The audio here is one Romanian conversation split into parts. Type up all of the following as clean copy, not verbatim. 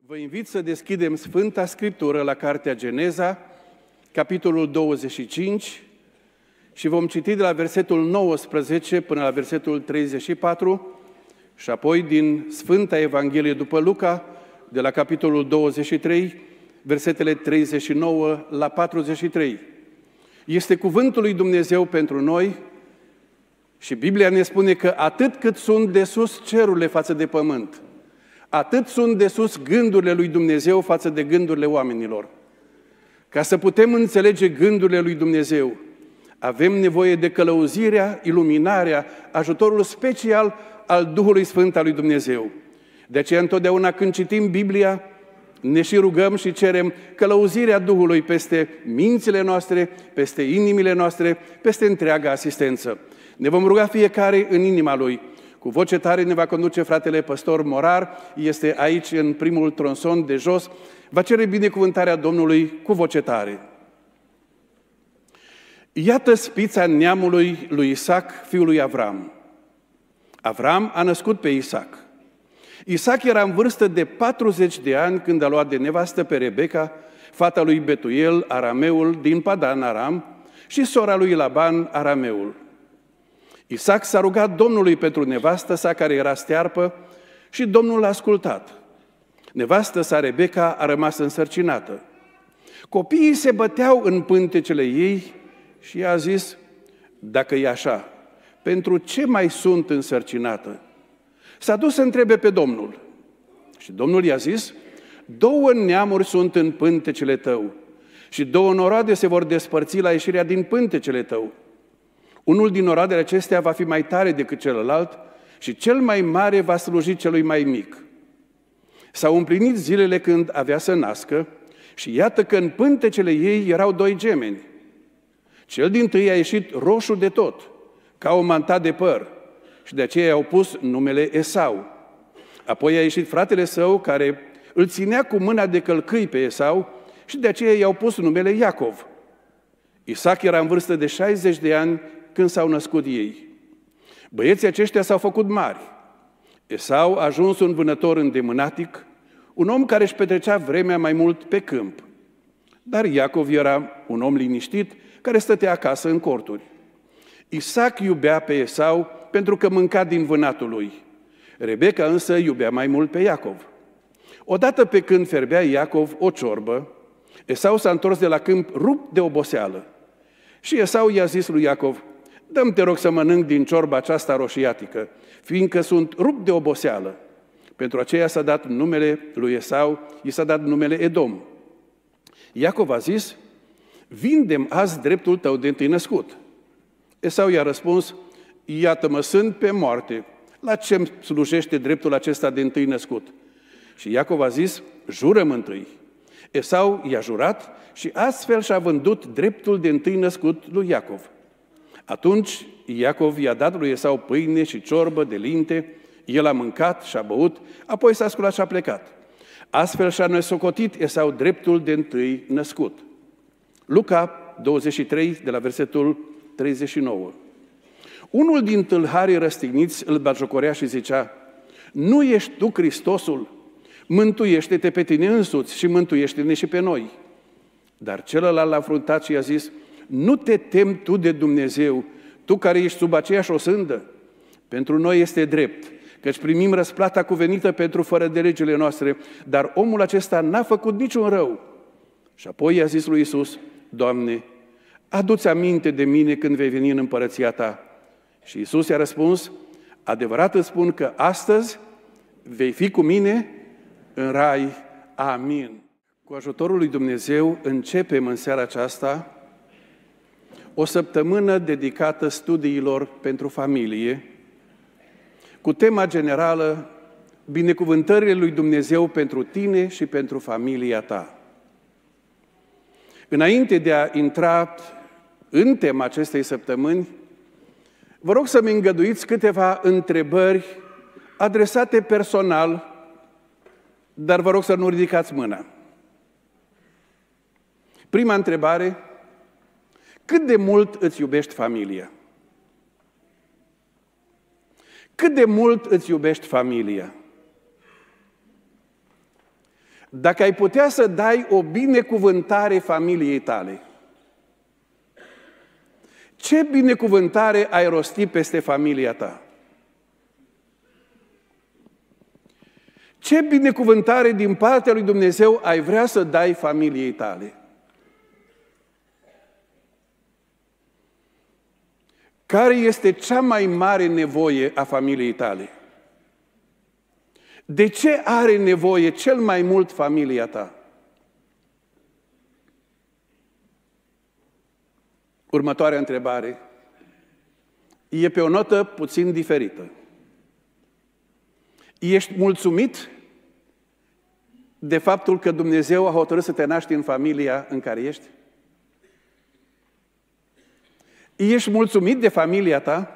Vă invit să deschidem Sfânta Scriptură la Cartea Geneza, capitolul 25, și vom citi de la versetul 19 până la versetul 34 și apoi din Sfânta Evanghelie după Luca, de la capitolul 23, versetele 39 la 43. Este cuvântul lui Dumnezeu pentru noi și Biblia ne spune că atât cât sunt de sus cerurile față de pământ, atât sunt de sus gândurile lui Dumnezeu față de gândurile oamenilor. Ca să putem înțelege gândurile lui Dumnezeu, avem nevoie de călăuzirea, iluminarea, ajutorul special al Duhului Sfânt al lui Dumnezeu. De aceea întotdeauna când citim Biblia, ne și rugăm și cerem călăuzirea Duhului peste mințile noastre, peste inimile noastre, peste întreaga asistență. Ne vom ruga fiecare în inima lui. Cu voce tare ne va conduce fratele păstor Morar, este aici în primul tronson de jos, va cere binecuvântarea Domnului cu voce tare. Iată spița neamului lui Isaac, fiul lui Avram. Avram a născut pe Isaac. Isaac era în vârstă de 40 de ani când a luat de nevastă pe Rebecca, fata lui Betuel, arameul, din Padan Aram, și sora lui Laban, arameul. Isaac s-a rugat Domnului pentru nevastă sa care era stearpă și Domnul l-a ascultat. Nevastă sa Rebecca a rămas însărcinată. Copiii se băteau în pântecele ei și i-a zis: dacă e așa, pentru ce mai sunt însărcinată? S-a dus să întrebe pe Domnul. Și Domnul i-a zis: 2 neamuri sunt în pântecele tău și 2 noroade se vor despărți la ieșirea din pântecele tău. Unul din noroadele acestea va fi mai tare decât celălalt și cel mai mare va sluji celui mai mic. S-au împlinit zilele când avea să nască și iată că în pântecele ei erau 2 gemeni. Cel dintâi a ieșit roșu de tot, ca o manta de păr, și de aceea i-au pus numele Esau. Apoi a ieșit fratele său, care îl ținea cu mâna de călcâi pe Esau, și de aceea i-au pus numele Iacov. Isaac era în vârstă de 60 de ani când s-au născut ei. Băieții aceștia s-au făcut mari. Esau a ajuns un vânător îndemânatic, un om care își petrecea vremea mai mult pe câmp. Dar Iacov era un om liniștit, care stătea acasă în corturi. Isaac iubea pe Esau pentru că mânca din vânatul lui. Rebecca însă iubea mai mult pe Iacov. Odată pe când ferbea Iacov o ciorbă, Esau s-a întors de la câmp rupt de oboseală. Și Esau i-a zis lui Iacov: dă-mi, te rog, să mănânc din ciorba aceasta roșiatică, fiindcă sunt rupt de oboseală. Pentru aceea s-a dat numele lui Esau, i s-a dat numele Edom. Iacov a zis: vinde-mi azi dreptul tău de întâi născut. Esau i-a răspuns: iată-mă, sunt pe moarte. La ce-mi slujește dreptul acesta de întâi născut? Și Iacov a zis: jură-mă întâi. Esau i-a jurat și astfel și-a vândut dreptul de întâi născut lui Iacov. Atunci Iacov i-a dat lui Esau pâine și ciorbă de linte, el a mâncat și a băut, apoi s-a sculat și a plecat. Astfel și-a nesocotit Esau dreptul de întâi născut. Luca 23, de la versetul 39. Unul din tâlharii răstigniți îl batjocorea și zicea: nu ești tu Hristosul? Mântuiește-te pe tine însuți și mântuiește-ne și pe noi. Dar celălalt l-a înfruntat și i-a zis: nu te temi tu de Dumnezeu, tu care ești sub aceeași osândă? Pentru noi este drept, căci primim răsplata cuvenită pentru fără de legile noastre, dar omul acesta n-a făcut niciun rău. Și apoi i-a zis lui Iisus: Doamne, adu-ți aminte de mine când vei veni în împărăția ta. Și Iisus i-a răspuns: adevărat îți spun că astăzi vei fi cu mine în rai. Amin. Cu ajutorul lui Dumnezeu începem în seara aceasta o săptămână dedicată studiilor pentru familie, cu tema generală: binecuvântările lui Dumnezeu pentru tine și pentru familia ta. Înainte de a intra în tema acestei săptămâni, vă rog să-mi îngăduiți câteva întrebări adresate personal, dar vă rog să nu ridicați mâna. Prima întrebare: cât de mult îți iubești familia? Cât de mult îți iubești familia? Dacă ai putea să dai o binecuvântare familiei tale, ce binecuvântare ai rosti peste familia ta? Ce binecuvântare din partea lui Dumnezeu ai vrea să dai familiei tale? Care este cea mai mare nevoie a familiei tale? De ce are nevoie cel mai mult familia ta? Următoarea întrebare e pe o notă puțin diferită. Ești mulțumit de faptul că Dumnezeu a hotărât să te naști în familia în care ești? Ești mulțumit de familia ta?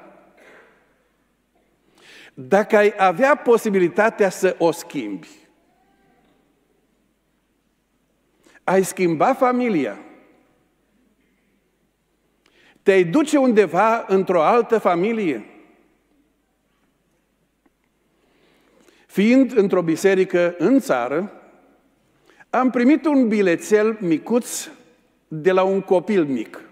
Dacă ai avea posibilitatea să o schimbi, ai schimba familia, te-ai duce undeva într-o altă familie? Fiind într-o biserică în țară, am primit un bilețel micuț de la un copil mic.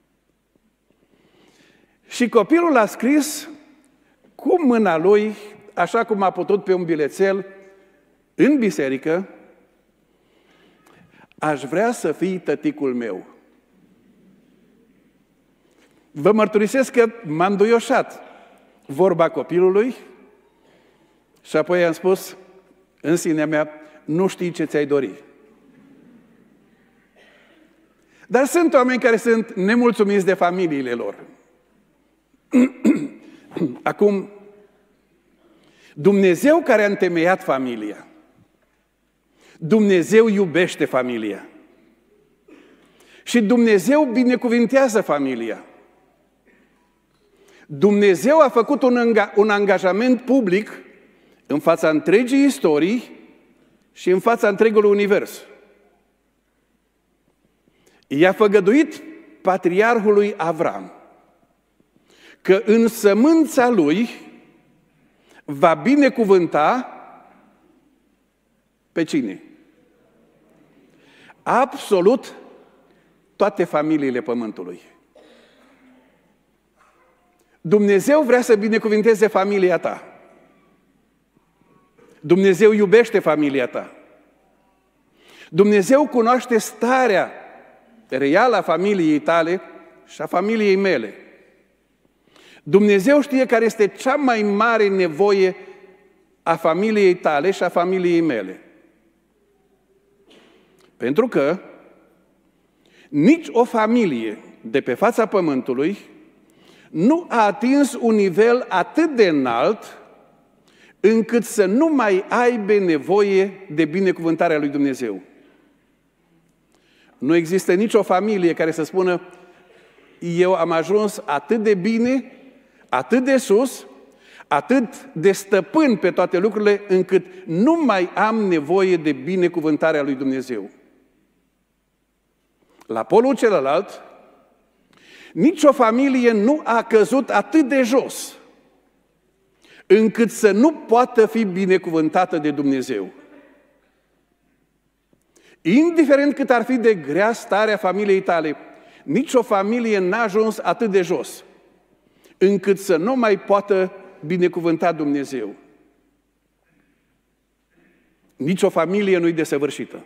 Și copilul a scris cu mâna lui, așa cum a putut pe un bilețel, în biserică: aș vrea să fii tăticul meu. Vă mărturisesc că m-am duioșat vorba copilului și apoi am spus în sinea mea: nu știi ce ți-ai dori. Dar sunt oameni care sunt nemulțumiți de familiile lor. Acum, Dumnezeu care a întemeiat familia, Dumnezeu iubește familia și Dumnezeu binecuvintează familia. Dumnezeu a făcut un angajament public în fața întregii istorii și în fața întregului univers. I-a făgăduit patriarhului Avram că în sămânța lui va binecuvânta pe cine? Absolut toate familiile pământului. Dumnezeu vrea să binecuvinteze familia ta. Dumnezeu iubește familia ta. Dumnezeu cunoaște starea reală a familiei tale și a familiei mele. Dumnezeu știe care este cea mai mare nevoie a familiei tale și a familiei mele. Pentru că nici o familie de pe fața pământului nu a atins un nivel atât de înalt încât să nu mai aibă nevoie de binecuvântarea lui Dumnezeu. Nu există nicio familie care să spună: eu am ajuns atât de bine, atât de sus, atât de stăpân pe toate lucrurile, încât nu mai am nevoie de binecuvântarea lui Dumnezeu. La polul celălalt, nicio familie nu a căzut atât de jos încât să nu poată fi binecuvântată de Dumnezeu. Indiferent cât ar fi de grea starea familiei tale, nicio familie n-a ajuns atât de jos încât să nu mai poată binecuvânta Dumnezeu. Nici o familie nu-i desăvârșită.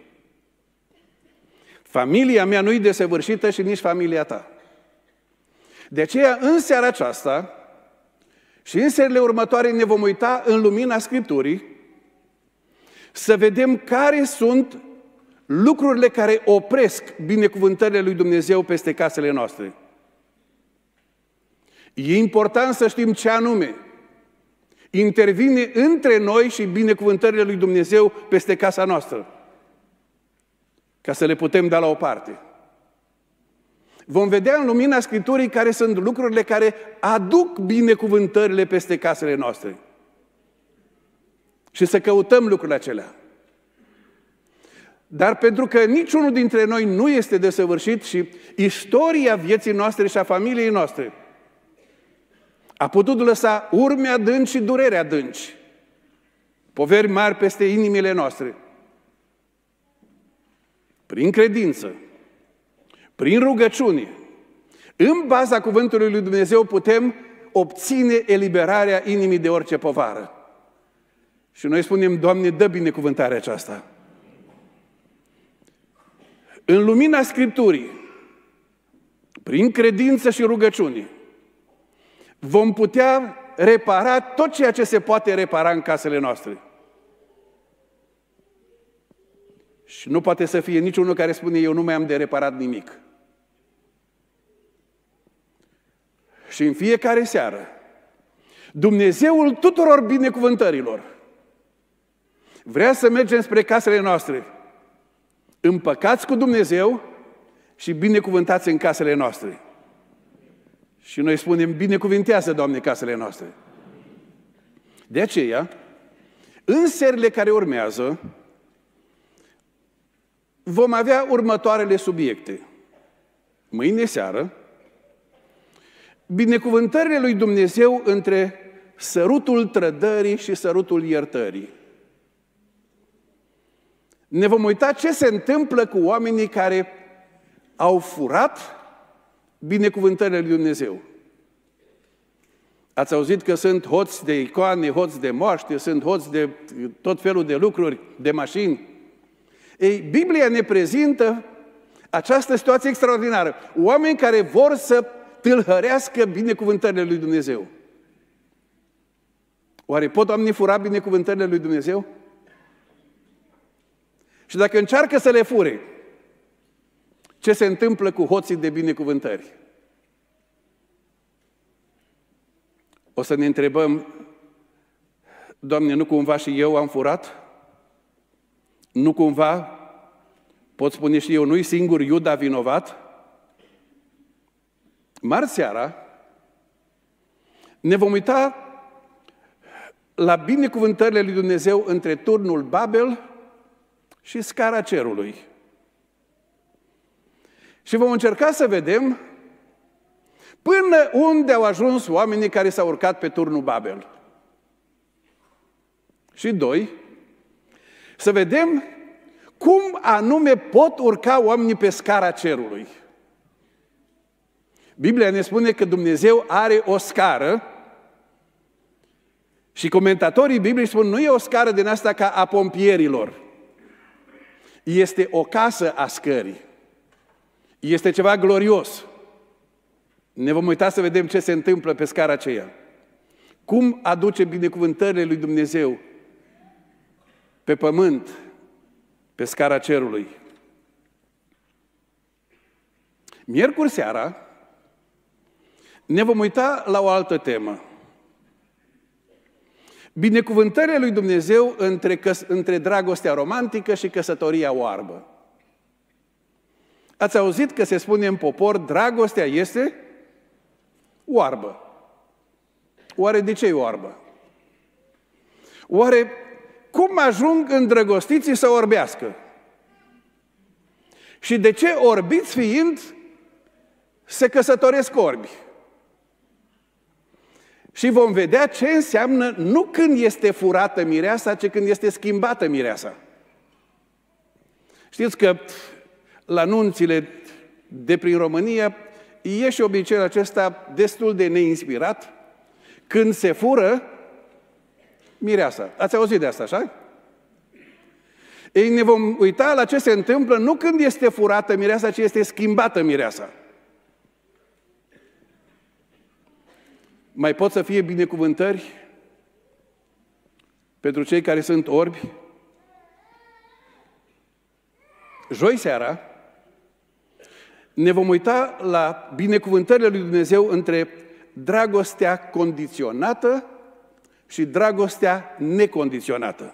Familia mea nu-i desăvârșită și nici familia ta. De aceea, în seara aceasta și în serile următoare ne vom uita în lumina Scripturii să vedem care sunt lucrurile care opresc binecuvântările lui Dumnezeu peste casele noastre. E important să știm ce anume intervine între noi și binecuvântările lui Dumnezeu peste casa noastră, ca să le putem da la o parte. Vom vedea în lumina Scripturii care sunt lucrurile care aduc binecuvântările peste casele noastre. Și să căutăm lucrurile acelea. Dar pentru că niciunul dintre noi nu este desăvârșit și istoria vieții noastre și a familiei noastre a putut lăsa urme adânci și durere adânci, poveri mari peste inimile noastre. prin credință, prin rugăciune, în baza cuvântului lui Dumnezeu putem obține eliberarea inimii de orice povară. Și noi spunem, Doamne, dă binecuvântarea aceasta. În lumina Scripturii, prin credință și rugăciune, vom putea repara tot ceea ce se poate repara în casele noastre. Și nu poate să fie niciunul care spune, eu nu mai am de reparat nimic. Și în fiecare seară, Dumnezeul tuturor binecuvântărilor vrea să mergem spre casele noastre, împăcați cu Dumnezeu și binecuvântați în casele noastre. Și noi spunem, binecuvintează, Doamne, casele noastre. De aceea, în serile care urmează, vom avea următoarele subiecte. Mâine seară, binecuvântările lui Dumnezeu între sărutul trădării și sărutul iertării. Ne vom uita ce se întâmplă cu oamenii care au furat binecuvântările lui Dumnezeu. Ați auzit că sunt hoți de icoane, hoți de moaște, sunt hoți de tot felul de lucruri, de mașini. Ei, Biblia ne prezintă această situație extraordinară. Oameni care vor să tâlhărească binecuvântările lui Dumnezeu. Oare pot oamenii fura binecuvântările lui Dumnezeu? Și dacă încearcă să le fure, ce se întâmplă cu hoții de binecuvântări? O să ne întrebăm, Doamne, nu cumva și eu am furat? Nu cumva, pot spune și eu, nu-i singur Iuda vinovat? Marți seara ne vom uita la binecuvântările lui Dumnezeu între turnul Babel și scara cerului. Și vom încerca să vedem până unde au ajuns oamenii care s-au urcat pe turnul Babel. Și doi, să vedem cum anume pot urca oamenii pe scara cerului. Biblia ne spune că Dumnezeu are o scară și comentatorii Bibliei spun nu e o scară din asta ca a pompierilor. Este o casă a scării. Este ceva glorios. Ne vom uita să vedem ce se întâmplă pe scara aceea. Cum aduce binecuvântările lui Dumnezeu pe pământ, pe scara cerului. Miercuri seara ne vom uita la o altă temă. Binecuvântările lui Dumnezeu între dragostea romantică și căsătoria oarbă. Ați auzit că se spune în popor, dragostea este oarbă. Oare de ce e oarbă? Oare cum ajung îndrăgostiții să orbească? Și de ce, orbiți fiind, se căsătoresc orbi? Și vom vedea ce înseamnă nu când este furată mireasa, ci când este schimbată mireasa. Știți că la nunțile de prin România e și obiceiul acesta destul de neinspirat, când se fură mireasa. Ați auzit de asta, așa? Ei, ne vom uita la ce se întâmplă nu când este furată mireasa, ci este schimbată mireasa. Mai pot să fie binecuvântări pentru cei care sunt orbi? Joi seara ne vom uita la binecuvântările lui Dumnezeu între dragostea condiționată și dragostea necondiționată.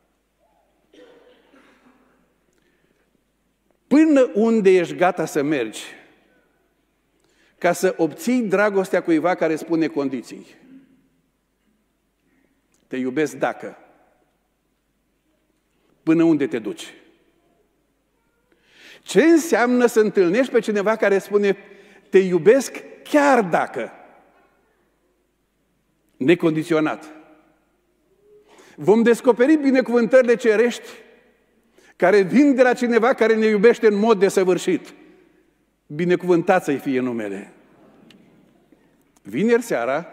Până unde ești gata să mergi ca să obții dragostea cuiva care spune condiții? Te iubesc dacă. Până unde te duci? Ce înseamnă să întâlnești pe cineva care spune te iubesc chiar dacă? Necondiționat. Vom descoperi binecuvântările cerești care vin de la cineva care ne iubește în mod desăvârșit. Binecuvântat să-i fie numele. Vineri seara,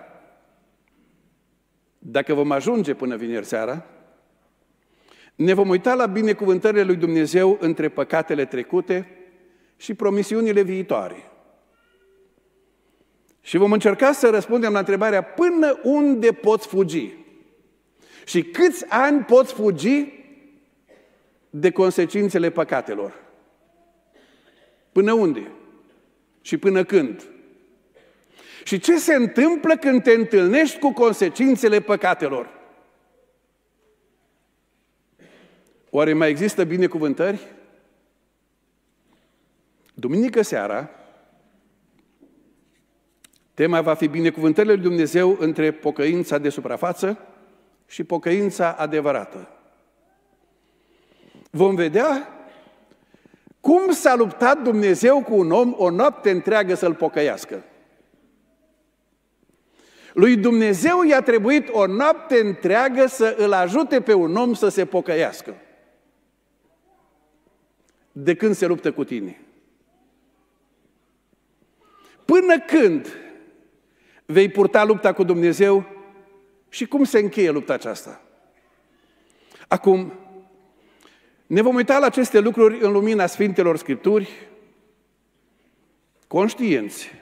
dacă vom ajunge până vineri seara, ne vom uita la binecuvântările lui Dumnezeu între păcatele trecute și promisiunile viitoare. Și vom încerca să răspundem la întrebarea până unde poți fugi? Și câți ani poți fugi de consecințele păcatelor? Până unde? Și până când? Și ce se întâmplă când te întâlnești cu consecințele păcatelor? Oare mai există binecuvântări? Duminică seara, tema va fi binecuvântările lui Dumnezeu între pocăința de suprafață și pocăința adevărată. Vom vedea cum s-a luptat Dumnezeu cu un om o noapte întreagă să-l pocăiască. Lui Dumnezeu i-a trebuit o noapte întreagă să îl ajute pe un om să se pocăiască. De când se luptă cu tine? Până când vei purta lupta cu Dumnezeu și cum se încheie lupta aceasta? Acum, ne vom uita la aceste lucruri în lumina Sfintelor Scripturi, conștienți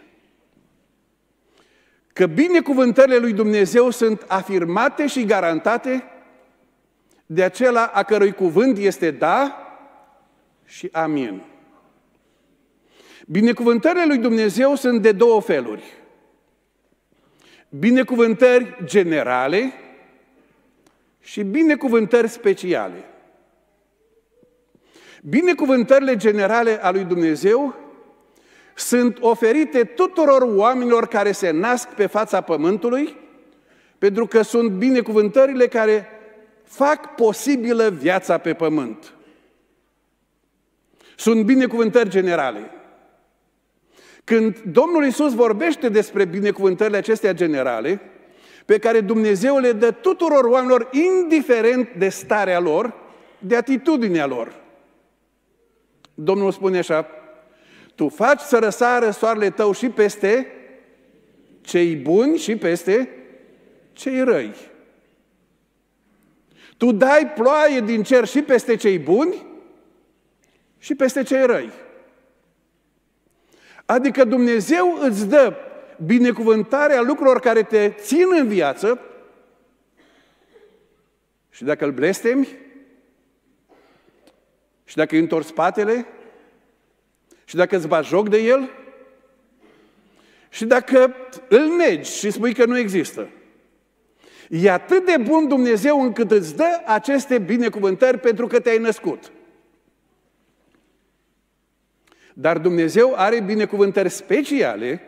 că binecuvântările lui Dumnezeu sunt afirmate și garantate de acela a cărui cuvânt este da și amin. Binecuvântările lui Dumnezeu sunt de două feluri. Binecuvântări generale și binecuvântări speciale. Binecuvântările generale a lui Dumnezeu sunt oferite tuturor oamenilor care se nasc pe fața pământului, pentru că sunt binecuvântările care fac posibilă viața pe pământ. Sunt binecuvântări generale. Când Domnul Iisus vorbește despre binecuvântările acestea generale, pe care Dumnezeu le dă tuturor oamenilor, indiferent de starea lor, de atitudinea lor. Domnul spune așa: tu faci să răsară soarele tău și peste cei buni și peste cei răi. Tu dai ploaie din cer și peste cei buni și peste cei răi. Adică Dumnezeu îți dă binecuvântarea lucrurilor care te țin în viață și dacă îl blestemi și dacă îi întorci spatele și dacă îți bagi joc de el și dacă îl negi și spui că nu există. E atât de bun Dumnezeu încât îți dă aceste binecuvântări pentru că te-ai născut. Dar Dumnezeu are binecuvântări speciale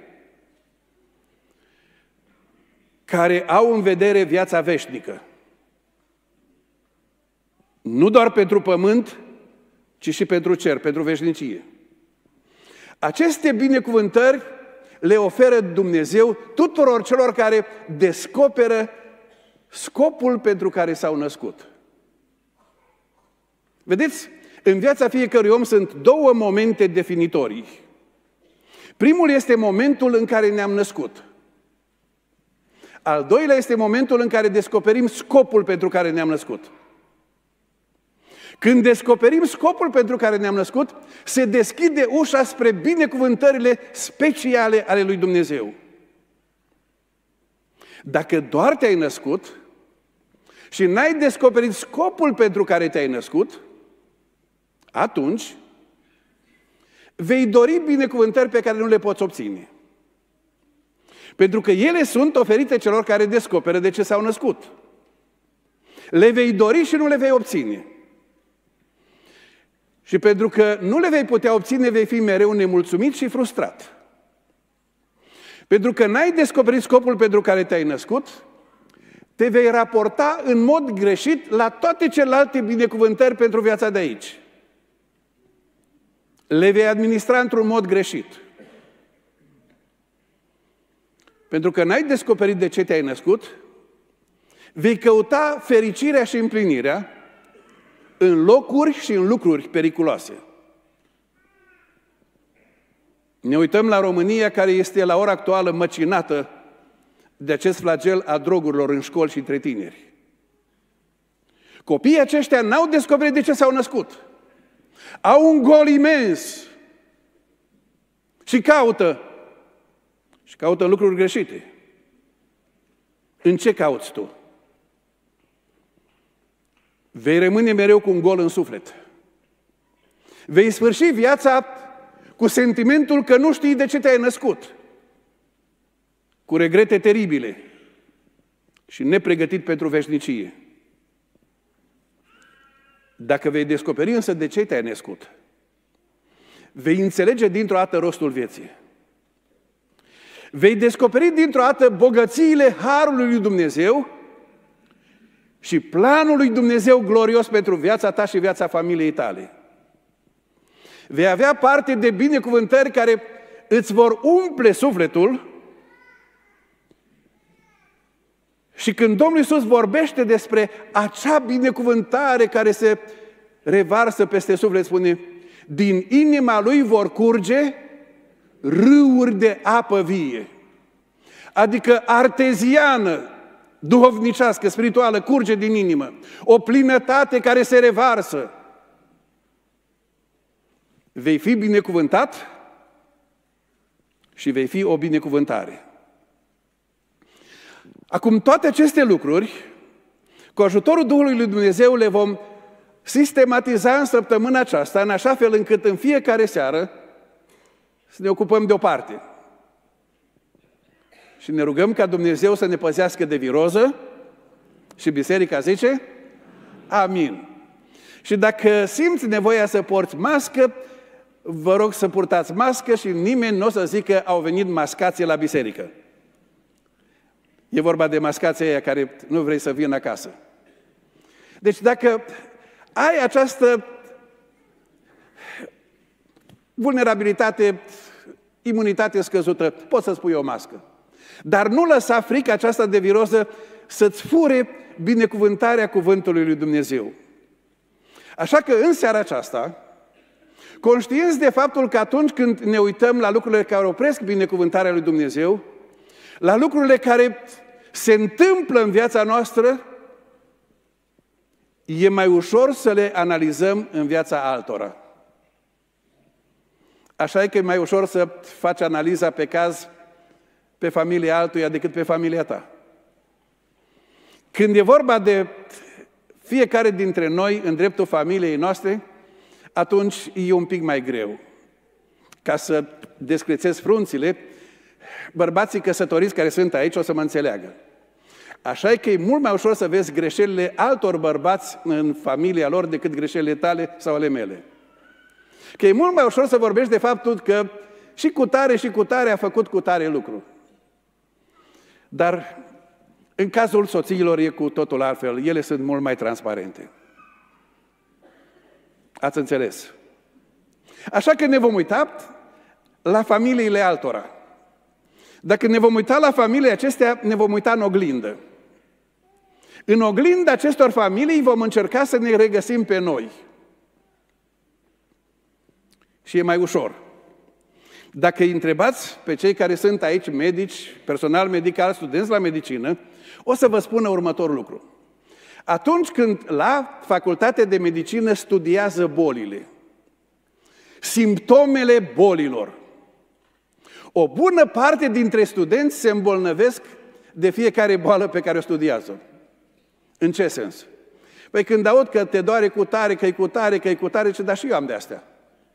care au în vedere viața veșnică. Nu doar pentru pământ, ci și pentru cer, pentru veșnicie. Aceste binecuvântări le oferă Dumnezeu tuturor celor care descoperă scopul pentru care s-au născut. Vedeți? În viața fiecărui om sunt două momente definitorii. Primul este momentul în care ne-am născut. Al doilea este momentul în care descoperim scopul pentru care ne-am născut. Când descoperim scopul pentru care ne-am născut, se deschide ușa spre binecuvântările speciale ale lui Dumnezeu. Dacă doar te-ai născut și n-ai descoperit scopul pentru care te-ai născut, atunci vei dori binecuvântări pe care nu le poți obține. Pentru că ele sunt oferite celor care descoperă de ce s-au născut. Le vei dori și nu le vei obține. Și pentru că nu le vei putea obține, vei fi mereu nemulțumit și frustrat. Pentru că n-ai descoperit scopul pentru care te-ai născut, te vei raporta în mod greșit la toate celelalte binecuvântări pentru viața de aici. Le vei administra într-un mod greșit. Pentru că n-ai descoperit de ce te-ai născut, vei căuta fericirea și împlinirea în locuri și în lucruri periculoase. Ne uităm la România, care este la ora actuală măcinată de acest flagel a drogurilor în școli și între tineri. Copiii aceștia n-au descoperit de ce s-au născut. Au un gol imens și caută în lucruri greșite. În ce cauți tu? Vei rămâne mereu cu un gol în suflet. Vei sfârși viața cu sentimentul că nu știi de ce te-ai născut, cu regrete teribile și nepregătit pentru veșnicie. Dacă vei descoperi însă de ce te-ai născut, vei înțelege dintr-o dată rostul vieții. Vei descoperi dintr-o dată bogățiile harului lui Dumnezeu și planul lui Dumnezeu glorios pentru viața ta și viața familiei tale. Vei avea parte de binecuvântări care îți vor umple sufletul și când Domnul Iisus vorbește despre acea binecuvântare care se revarsă peste suflet, spune, din inima lui vor curge râuri de apă vie. Adică arteziană, duhovnicească, spirituală, curge din inimă. O plinătate care se revarsă. Vei fi binecuvântat și vei fi o binecuvântare. Acum, toate aceste lucruri, cu ajutorul Duhului lui Dumnezeu, le vom sistematiza în săptămâna aceasta, în așa fel încât în fiecare seară să ne ocupăm de o parte. Și ne rugăm ca Dumnezeu să ne păzească de viroză și biserica zice, amin. Și dacă simți nevoia să porți mască, vă rog să purtați mască și nimeni nu o să zică au venit mascații la biserică. E vorba de mascații aia care nu vrei să vină acasă. Deci dacă ai această vulnerabilitate, imunitate scăzută, poți să-ți pui o mască. Dar nu lăsa frica aceasta de viroză să-ți fure binecuvântarea cuvântului lui Dumnezeu. Așa că în seara aceasta, conștienți de faptul că atunci când ne uităm la lucrurile care opresc binecuvântarea lui Dumnezeu, la lucrurile care se întâmplă în viața noastră, e mai ușor să le analizăm în viața altora. Așa e că e mai ușor să faci analiza pe caz pe familia altuia decât pe familia ta. Când e vorba de fiecare dintre noi în dreptul familiei noastre, atunci e un pic mai greu. Ca să descrețez frunțile, bărbații căsătoriți care sunt aici o să mă înțeleagă. Așa e că e mult mai ușor să vezi greșelile altor bărbați în familia lor decât greșelile tale sau ale mele. Că e mult mai ușor să vorbești de faptul că și cu tare a făcut cu tare lucru. Dar în cazul soțiilor e cu totul altfel. Ele sunt mult mai transparente. Ați înțeles? Așa că ne vom uita la familiile altora. Dacă ne vom uita la familiile acestea, ne vom uita în oglindă. În oglinda acestor familii vom încerca să ne regăsim pe noi. Și e mai ușor. Dacă îi întrebați pe cei care sunt aici, medici, personal medical, studenți la medicină, o să vă spună următorul lucru. Atunci când la facultatea de medicină studiază bolile, simptomele bolilor, o bună parte dintre studenți se îmbolnăvesc de fiecare boală pe care o studiază. În ce sens? Păi când aud că te doare cu tare, că-i cu tare, că-i cu tare, ce, dar și eu am de-astea.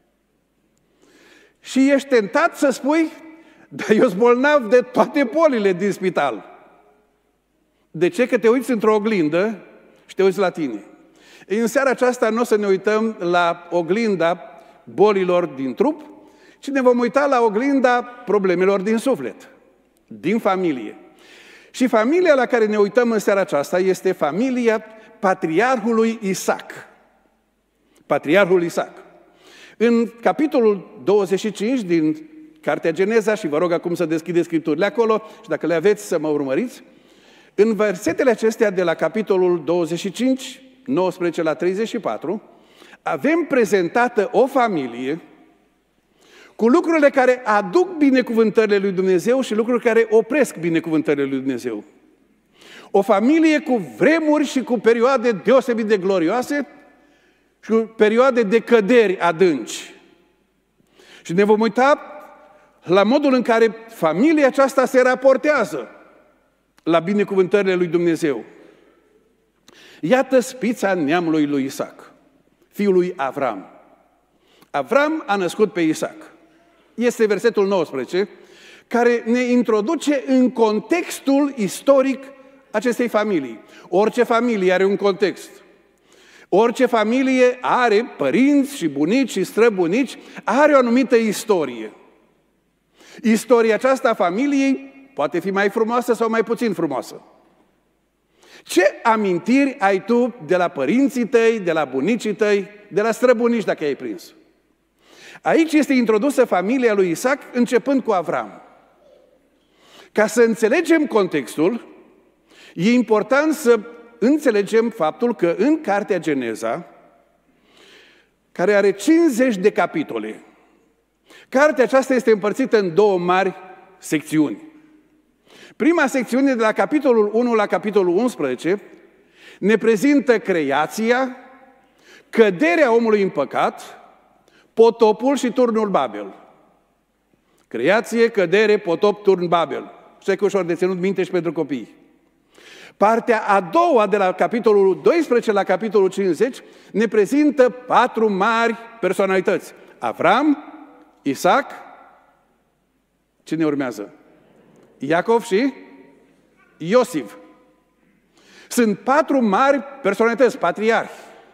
Și ești tentat să spui, dar eu sunt bolnav de toate bolile din spital. De ce? Că te uiți într-o oglindă și te uiți la tine. În seara aceasta nu o să ne uităm la oglinda bolilor din trup, ci ne vom uita la oglinda problemelor din suflet, din familie. Și familia la care ne uităm în seara aceasta este familia patriarhului Isaac. Patriarhul Isaac. În capitolul 25 din Cartea Geneza, și vă rog acum să deschideți scripturile acolo și dacă le aveți să mă urmăriți, în versetele acestea de la capitolul 25, 19 la 34, avem prezentată o familie cu lucrurile care aduc binecuvântările lui Dumnezeu și lucruri care opresc binecuvântările lui Dumnezeu. O familie cu vremuri și cu perioade deosebit de glorioase și cu perioade de căderi adânci. Și ne vom uita la modul în care familia aceasta se raportează la binecuvântările lui Dumnezeu. Iată spița neamului lui Isaac, fiul lui Avram. Avram a născut pe Isaac. Este versetul 19, care ne introduce în contextul istoric acestei familii. Orice familie are un context. Orice familie are părinți și bunici și străbunici, are o anumită istorie. Istoria aceasta a familiei poate fi mai frumoasă sau mai puțin frumoasă. Ce amintiri ai tu de la părinții tăi, de la bunicii tăi, de la străbunici, dacă ai prins? Aici este introdusă familia lui Isaac, începând cu Avram. Ca să înțelegem contextul, e important să înțelegem faptul că în Cartea Geneza, care are 50 de capitole, cartea aceasta este împărțită în două mari secțiuni. Prima secțiune, de la capitolul 1 la capitolul 11, ne prezintă creația, căderea omului în păcat, potopul și turnul Babel. Creație, cădere, potop, turn Babel. Știi că ușor de ținut minte și pentru copii. Partea a doua, de la capitolul 12 la capitolul 50, ne prezintă 4 mari personalități. Avram, Isaac, cine urmează? Iacov și Iosif. Sunt 4 mari personalități, patriarhi.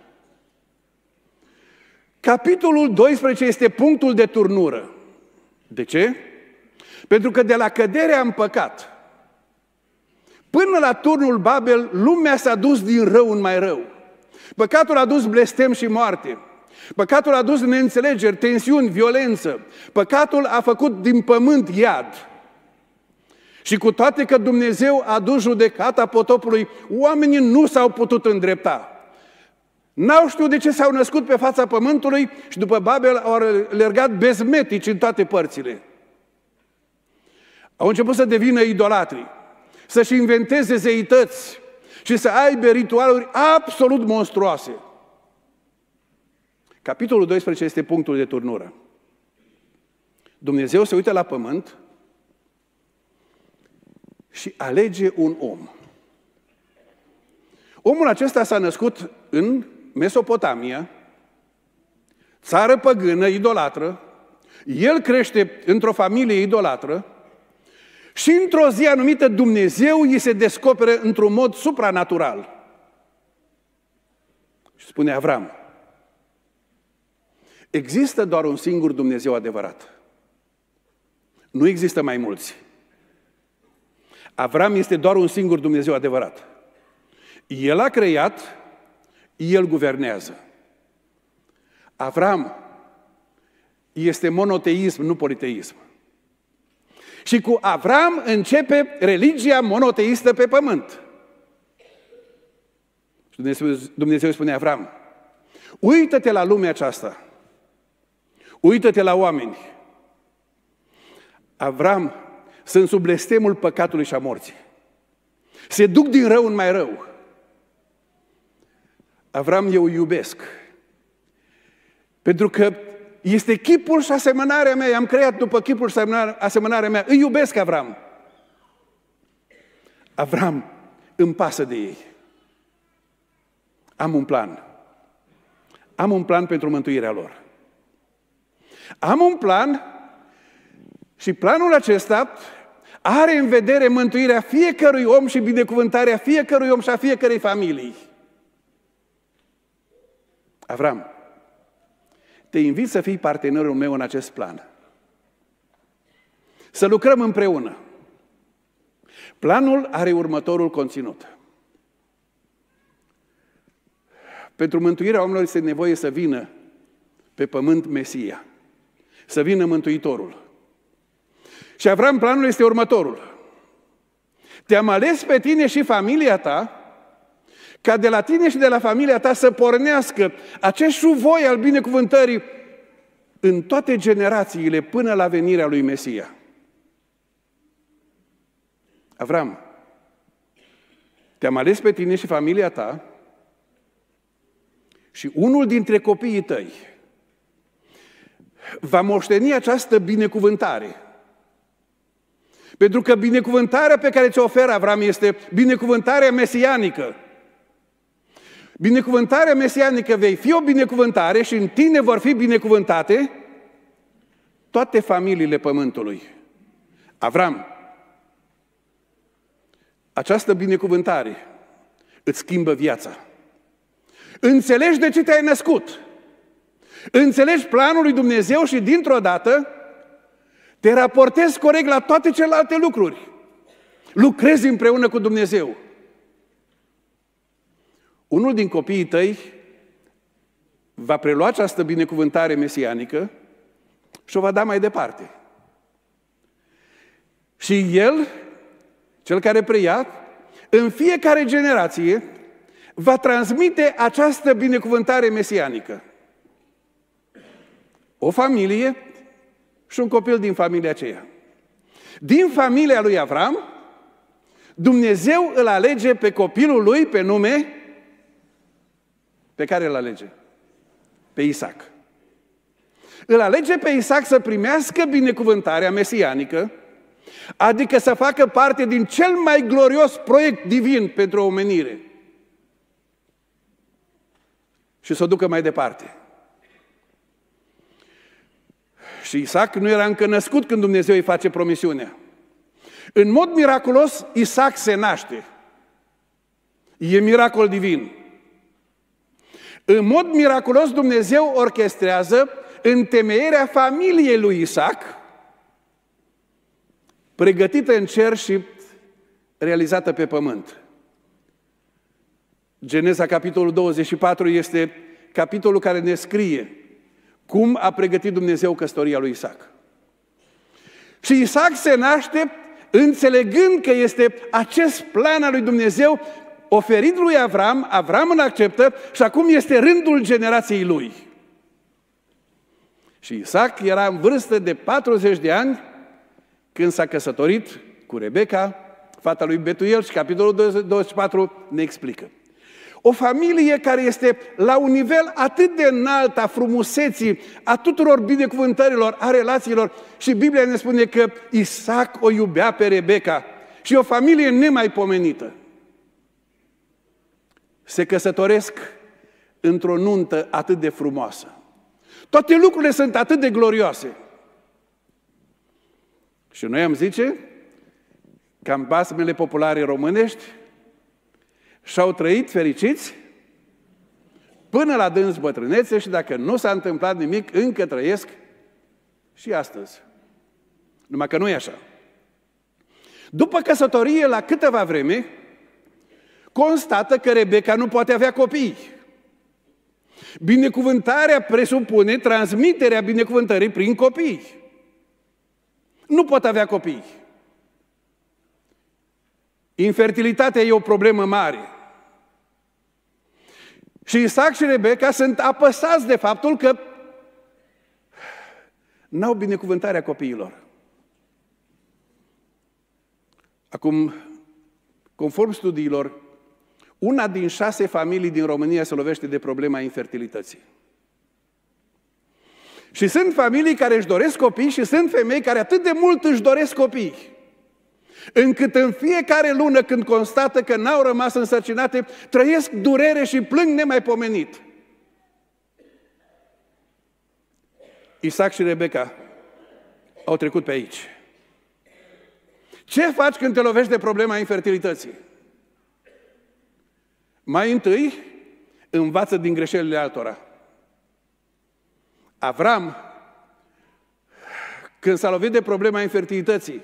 Capitolul 12 este punctul de turnură. De ce? Pentru că de la căderea în păcat până la turnul Babel, lumea s-a dus din rău în mai rău. Păcatul a dus blestem și moarte. Păcatul a dus neînțelegeri, tensiuni, violență. Păcatul a făcut din pământ iad. Și cu toate că Dumnezeu a dus judecata potopului, oamenii nu s-au putut îndrepta. N-au știut de ce s-au născut pe fața pământului și după Babel au alergat bezmetici în toate părțile. Au început să devină idolatri, să-și inventeze zeități și să aibă ritualuri absolut monstruoase. Capitolul 12 este punctul de turnură. Dumnezeu se uită la pământ și alege un om. Omul acesta s-a născut în Mesopotamia, țară păgână, idolatră. El crește într-o familie idolatră și într-o zi anumită Dumnezeu îi se descoperă într-un mod supranatural. Și spune Avram, există doar un singur Dumnezeu adevărat. Nu există mai mulți. Avram este doar un singur Dumnezeu adevărat. El a creat, El guvernează. Avram este monoteism, nu politeism. Și cu Avram începe religia monoteistă pe pământ. Dumnezeu spune Avram, uită-te la lumea aceasta. Uită-te la oameni. Avram, sunt sub blestemul păcatului și a morții. Se duc din rău în mai rău. Avram, eu iubesc. Pentru că este chipul și asemănarea mea. I-am creat după chipul și asemănarea mea. Îi iubesc, Avram. Avram, îmi pasă de ei. Am un plan. Am un plan pentru mântuirea lor. Am un plan și planul acesta are în vedere mântuirea fiecărui om și binecuvântarea fiecărui om și a fiecărei familii. Avram, te invit să fii partenerul meu în acest plan. Să lucrăm împreună. Planul are următorul conținut. Pentru mântuirea omilor este nevoie să vină pe pământ Mesia. Să vină Mântuitorul. Și Avram, planul este următorul. Te-am ales pe tine și familia ta ca de la tine și de la familia ta să pornească acest șuvoi al binecuvântării în toate generațiile până la venirea lui Mesia. Avram, te-am ales pe tine și familia ta și unul dintre copiii tăi va moșteni această binecuvântare. Pentru că binecuvântarea pe care ți-o oferă Avram este binecuvântarea mesianică. Binecuvântarea mesianică, vei fi o binecuvântare și în tine vor fi binecuvântate toate familiile pământului. Avram, această binecuvântare îți schimbă viața. Înțelegi de ce te-ai născut. Înțelegi planul lui Dumnezeu și dintr-o dată te raportezi corect la toate celelalte lucruri. Lucrezi împreună cu Dumnezeu. Unul din copiii tăi va prelua această binecuvântare mesianică și o va da mai departe. Și el, cel care preia, în fiecare generație va transmite această binecuvântare mesianică. O familie și un copil din familia aceea. Din familia lui Avram, Dumnezeu îl alege pe copilul lui pe nume pe care îl alege? Pe Isaac. Îl alege pe Isaac să primească binecuvântarea mesianică, adică să facă parte din cel mai glorios proiect divin pentru omenire. Și să o ducă mai departe. Și Isaac nu era încă născut când Dumnezeu îi face promisiunea. În mod miraculos, Isaac se naște. E miracol divin. În mod miraculos, Dumnezeu orchestrează întemeierea familiei lui Isaac, pregătită în cer și realizată pe pământ. Geneza, capitolul 24, este capitolul care ne scrie cum a pregătit Dumnezeu căsătoria lui Isaac. Și Isaac se naște înțelegând că este acest plan al lui Dumnezeu oferit lui Avram, Avram îl acceptă și acum este rândul generației lui. Și Isaac era în vârstă de 40 de ani când s-a căsătorit cu Rebecca, fata lui Betuel, și capitolul 24 ne explică. O familie care este la un nivel atât de înalt a frumuseții, a tuturor binecuvântărilor, a relațiilor, și Biblia ne spune că Isaac o iubea pe Rebecca și o familie nemaipomenită. Se căsătoresc într-o nuntă atât de frumoasă. Toate lucrurile sunt atât de glorioase. Și noi am zice, ca în basmele populare românești, și-au trăit fericiți până la dâns bătrânețe și dacă nu s-a întâmplat nimic, încă trăiesc și astăzi. Numai că nu e așa. După căsătorie, la câteva vreme, constată că Rebecca nu poate avea copii. Binecuvântarea presupune transmiterea binecuvântării prin copii. Nu pot avea copii. Infertilitatea e o problemă mare. Și Isaac și Rebecca sunt apăsați de faptul că n-au binecuvântarea copiilor. Acum, conform studiilor, 1 din 6 familii din România se lovește de problema infertilității. Și sunt familii care își doresc copii și sunt femei care atât de mult își doresc copii, încât în fiecare lună când constată că n-au rămas însărcinate, trăiesc durere și plâng nemaipomenit. Isaac și Rebecca au trecut pe aici. Ce faci când te lovești de problema infertilității? Mai întâi, învață din greșelile altora. Avram, când s-a lovit de problema infertilității,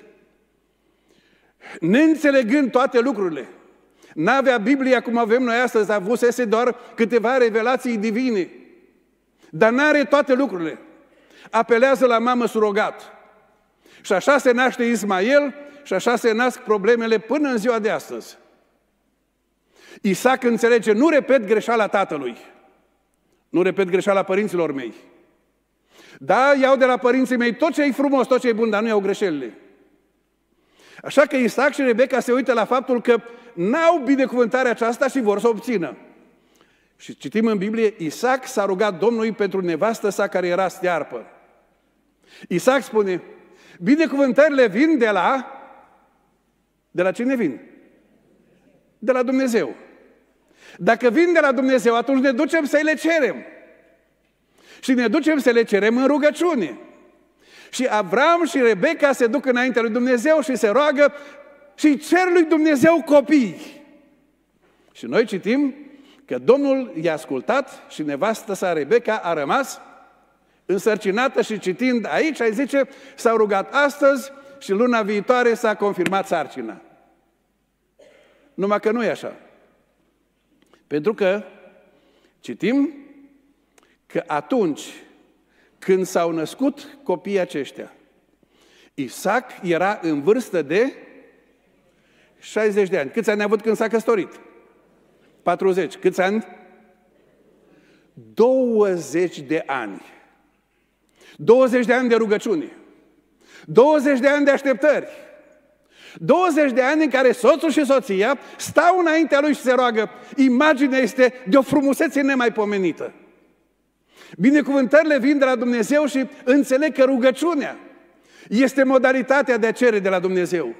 neînțelegând toate lucrurile, n-avea Biblia cum avem noi astăzi, avusese doar câteva revelații divine, dar n-are toate lucrurile. Apelează la mamă surogat. Și așa se naște Ismael și așa se nasc problemele până în ziua de astăzi. Isaac înțelege, nu repet greșeala tatălui. Nu repet greșeala părinților mei. Da, iau de la părinții mei tot ce e frumos, tot ce e bun, dar nu iau greșelile. Așa că Isaac și Rebecca se uită la faptul că n-au binecuvântarea aceasta și vor să o obțină. Și citim în Biblie, Isaac s-a rugat Domnului pentru nevastă sa care era stearpă. Isaac spune, binecuvântările vin de la... De la cine vin? De la Dumnezeu. Dacă vin de la Dumnezeu, atunci ne ducem să le cerem. Și ne ducem să le cerem în rugăciune. Și Avram și Rebecca se duc înaintea lui Dumnezeu și se roagă și cer lui Dumnezeu copii. Și noi citim că Domnul i-a ascultat și nevastă sa Rebecca a rămas însărcinată și citind aici, ai zice, s-au rugat astăzi și luna viitoare s-a confirmat sarcina. Numai că nu e așa. Pentru că citim că atunci când s-au născut copiii aceștia, Isaac era în vârstă de 60 de ani. Câți ani a avut când s-a căsătorit? 40. Câți ani? 20 de ani. 20 de ani de rugăciune. 20 de ani de așteptări. 20 de ani în care soțul și soția stau înaintea lui și se roagă. Imaginea este de o frumusețe nemaipomenită. Binecuvântările vin de la Dumnezeu și înțeleg că rugăciunea este modalitatea de a cere de la Dumnezeu.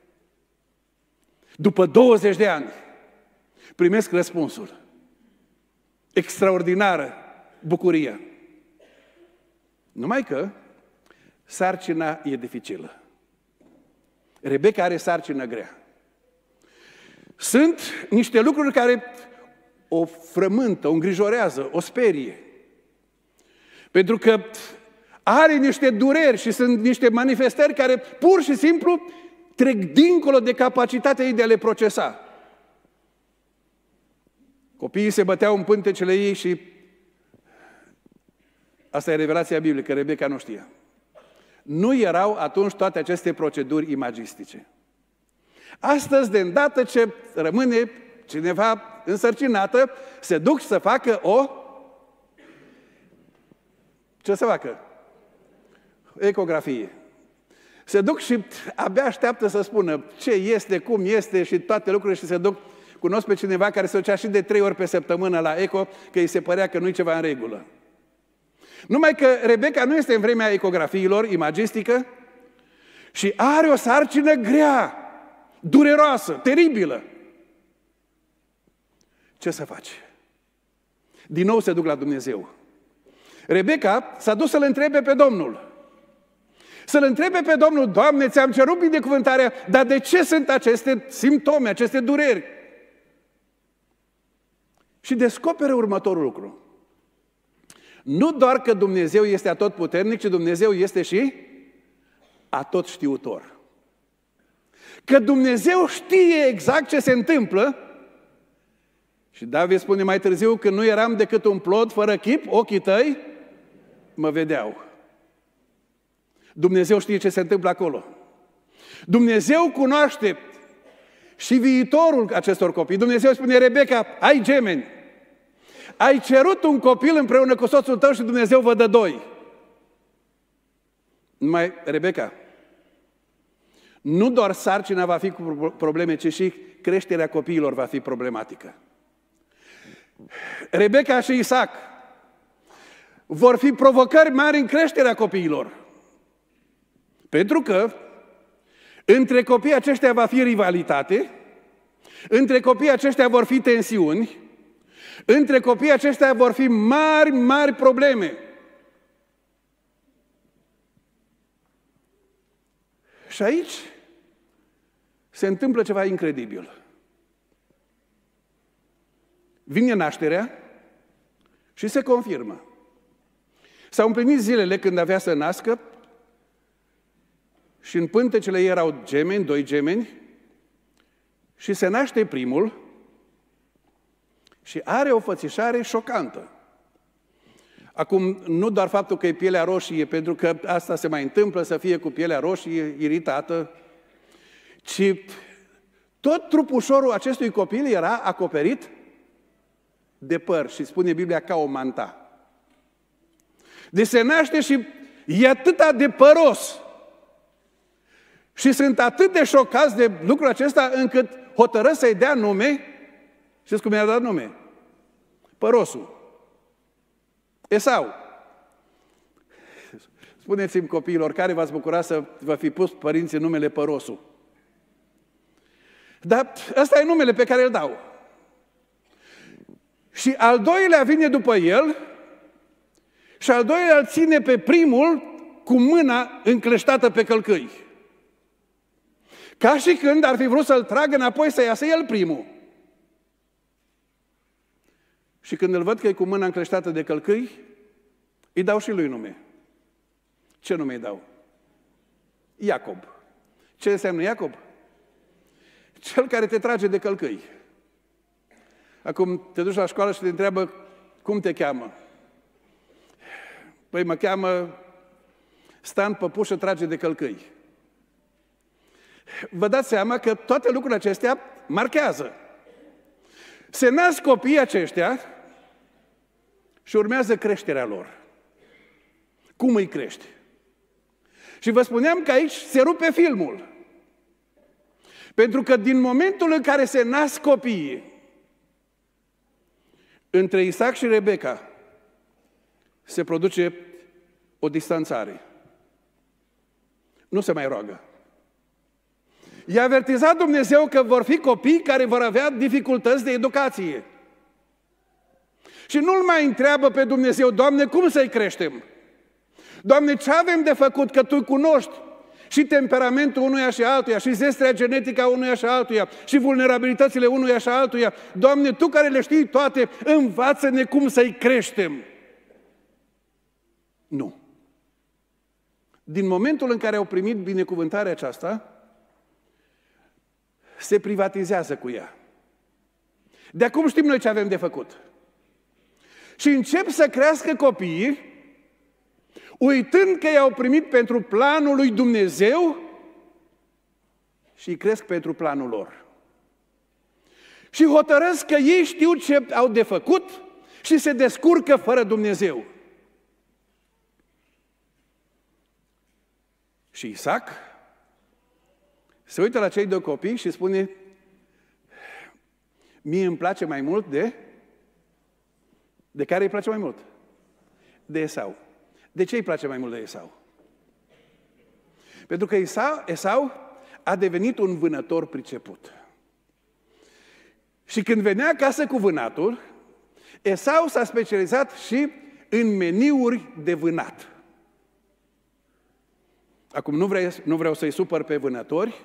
După 20 de ani primesc răspunsul. Extraordinară bucurie. Numai că sarcina e dificilă. Rebecca are sarcină grea. Sunt niște lucruri care o frământă, o îngrijorează, o sperie. Pentru că are niște dureri și sunt niște manifestări care pur și simplu trec dincolo de capacitatea ei de a le procesa. Copiii se băteau în pântecele ei și asta e revelația biblică, Rebecca nu știa. Nu erau atunci toate aceste proceduri imagistice. Astăzi, de îndată ce rămâne cineva însărcinată, se duc să facă o... Ce să facă? Ecografie. Se duc și abia așteaptă să spună ce este, cum este și toate lucrurile și se duc. Cunosc pe cineva care se ducea și de 3 ori pe săptămână la eco, că îi se părea că nu-i ceva în regulă. Numai că Rebecca nu este în vremea ecografiilor, imagistică, și are o sarcină grea, dureroasă, teribilă. Ce să faci? Din nou se duc la Dumnezeu. Rebecca s-a dus să-L întrebe pe Domnul. Să-L întrebe pe Domnul, Doamne, ți-am cerut binecuvântarea, dar de ce sunt aceste simptome, aceste dureri? Și descoperă următorul lucru. Nu doar că Dumnezeu este atotputernic, ci Dumnezeu este și atotștiutor. Că Dumnezeu știe exact ce se întâmplă. Și David spune mai târziu că nu eram decât un plod fără chip, ochii tăi mă vedeau. Dumnezeu știe ce se întâmplă acolo. Dumnezeu cunoaște și viitorul acestor copii. Dumnezeu spune, Rebecca, ai gemeni. Ai cerut un copil împreună cu soțul tău și Dumnezeu vă dă 2. Numai, Rebecca, nu doar sarcina va fi cu probleme, ci și creșterea copiilor va fi problematică. Rebecca și Isaac vor fi provocări mari în creșterea copiilor. Pentru că între copiii aceștia va fi rivalitate, între copiii aceștia vor fi tensiuni, între copiii aceștia vor fi mari, mari probleme. Și aici se întâmplă ceva incredibil. Vine nașterea și se confirmă. S-au împlinit zilele când avea să nască și în pântecele ei erau gemeni, 2 gemeni, și se naște primul și are o fățișare șocantă. Acum, nu doar faptul că e pielea roșie, pentru că asta se mai întâmplă, să fie cu pielea roșie, iritată, ci Tot trupușorul acestui copil era acoperit de păr și spune Biblia ca o manta. Deci se naște și e atâta de păros. Și sunt atât de șocați de lucrul acesta încât hotără să-i dea nume. Știți cum i-a dat nume? Părosul. Esau. Spuneți-mi copiilor, care v-ați bucurat să vă fi pus părinții numele Părosul? Dar ăsta e numele pe care îl dau. Și al doilea vine după el și al doilea îl ține pe primul cu mâna încleștată pe călcâi. Ca și când ar fi vrut să-l tragă înapoi să iasă el primul. Și când îl văd că e cu mâna încleștată de călcâi, îi dau și lui nume. Ce nume îi dau? Iacob. Ce înseamnă Iacob? Cel care te trage de călcâi. Acum te duci la școală și te întreabă cum te cheamă. Păi mă cheamă Stan Păpușă trage de călcâi. Vă dați seama că toate lucrurile acestea marchează. Se nasc copiii aceștia și urmează creșterea lor. Cum îi crești? Și vă spuneam că aici se rupe filmul. Pentru că din momentul în care se nasc copiii, între Isaac și Rebecca se produce o distanțare. Nu se mai roagă. I-a avertizat Dumnezeu că vor fi copii care vor avea dificultăți de educație. Și nu-L mai întreabă pe Dumnezeu, Doamne, cum să-i creștem? Doamne, ce avem de făcut? Că Tu cunoști și temperamentul unuia și altuia, și zestrea genetică a unuia și altuia, și vulnerabilitățile unuia și altuia. Doamne, Tu care le știi toate, învață-ne cum să-i creștem. Nu. Din momentul în care au primit binecuvântarea aceasta, se privatizează cu ea. De acum știm noi ce avem de făcut. Și încep să crească copiii, uitând că i-au primit pentru planul lui Dumnezeu și îi cresc pentru planul lor. Și hotărăsc că ei știu ce au de făcut și se descurcă fără Dumnezeu. Și Isaac se uită la cei doi copii și spune, mie îmi place mai mult de care îi place mai mult? De Esau. De ce îi place mai mult de Esau? Pentru că Esau a devenit un vânător priceput. Și când venea acasă cu vânatul, Esau s-a specializat și în meniuri de vânat. Acum nu vreau să-i supăr pe vânători.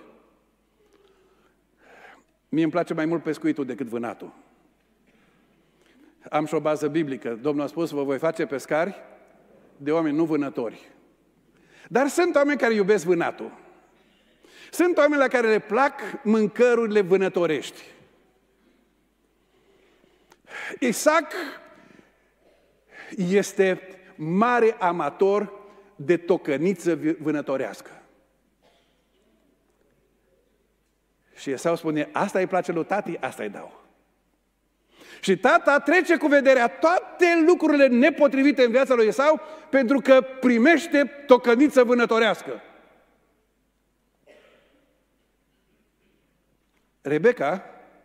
Mie îmi place mai mult pescuitul decât vânatul. Am și o bază biblică. Domnul a spus, vă voi face pescari de oameni, nu vânători. Dar sunt oameni care iubesc vânatul. Sunt oameni la care le plac mâncărurile vânătorești. Isaac este mare amator de tocăniță vânătorească. Și Esau spune, asta îi place lui tati, asta îi dau. Și tata trece cu vederea toate lucrurile nepotrivite în viața lui Esau pentru că primește tocăniță vânătorească. Rebecca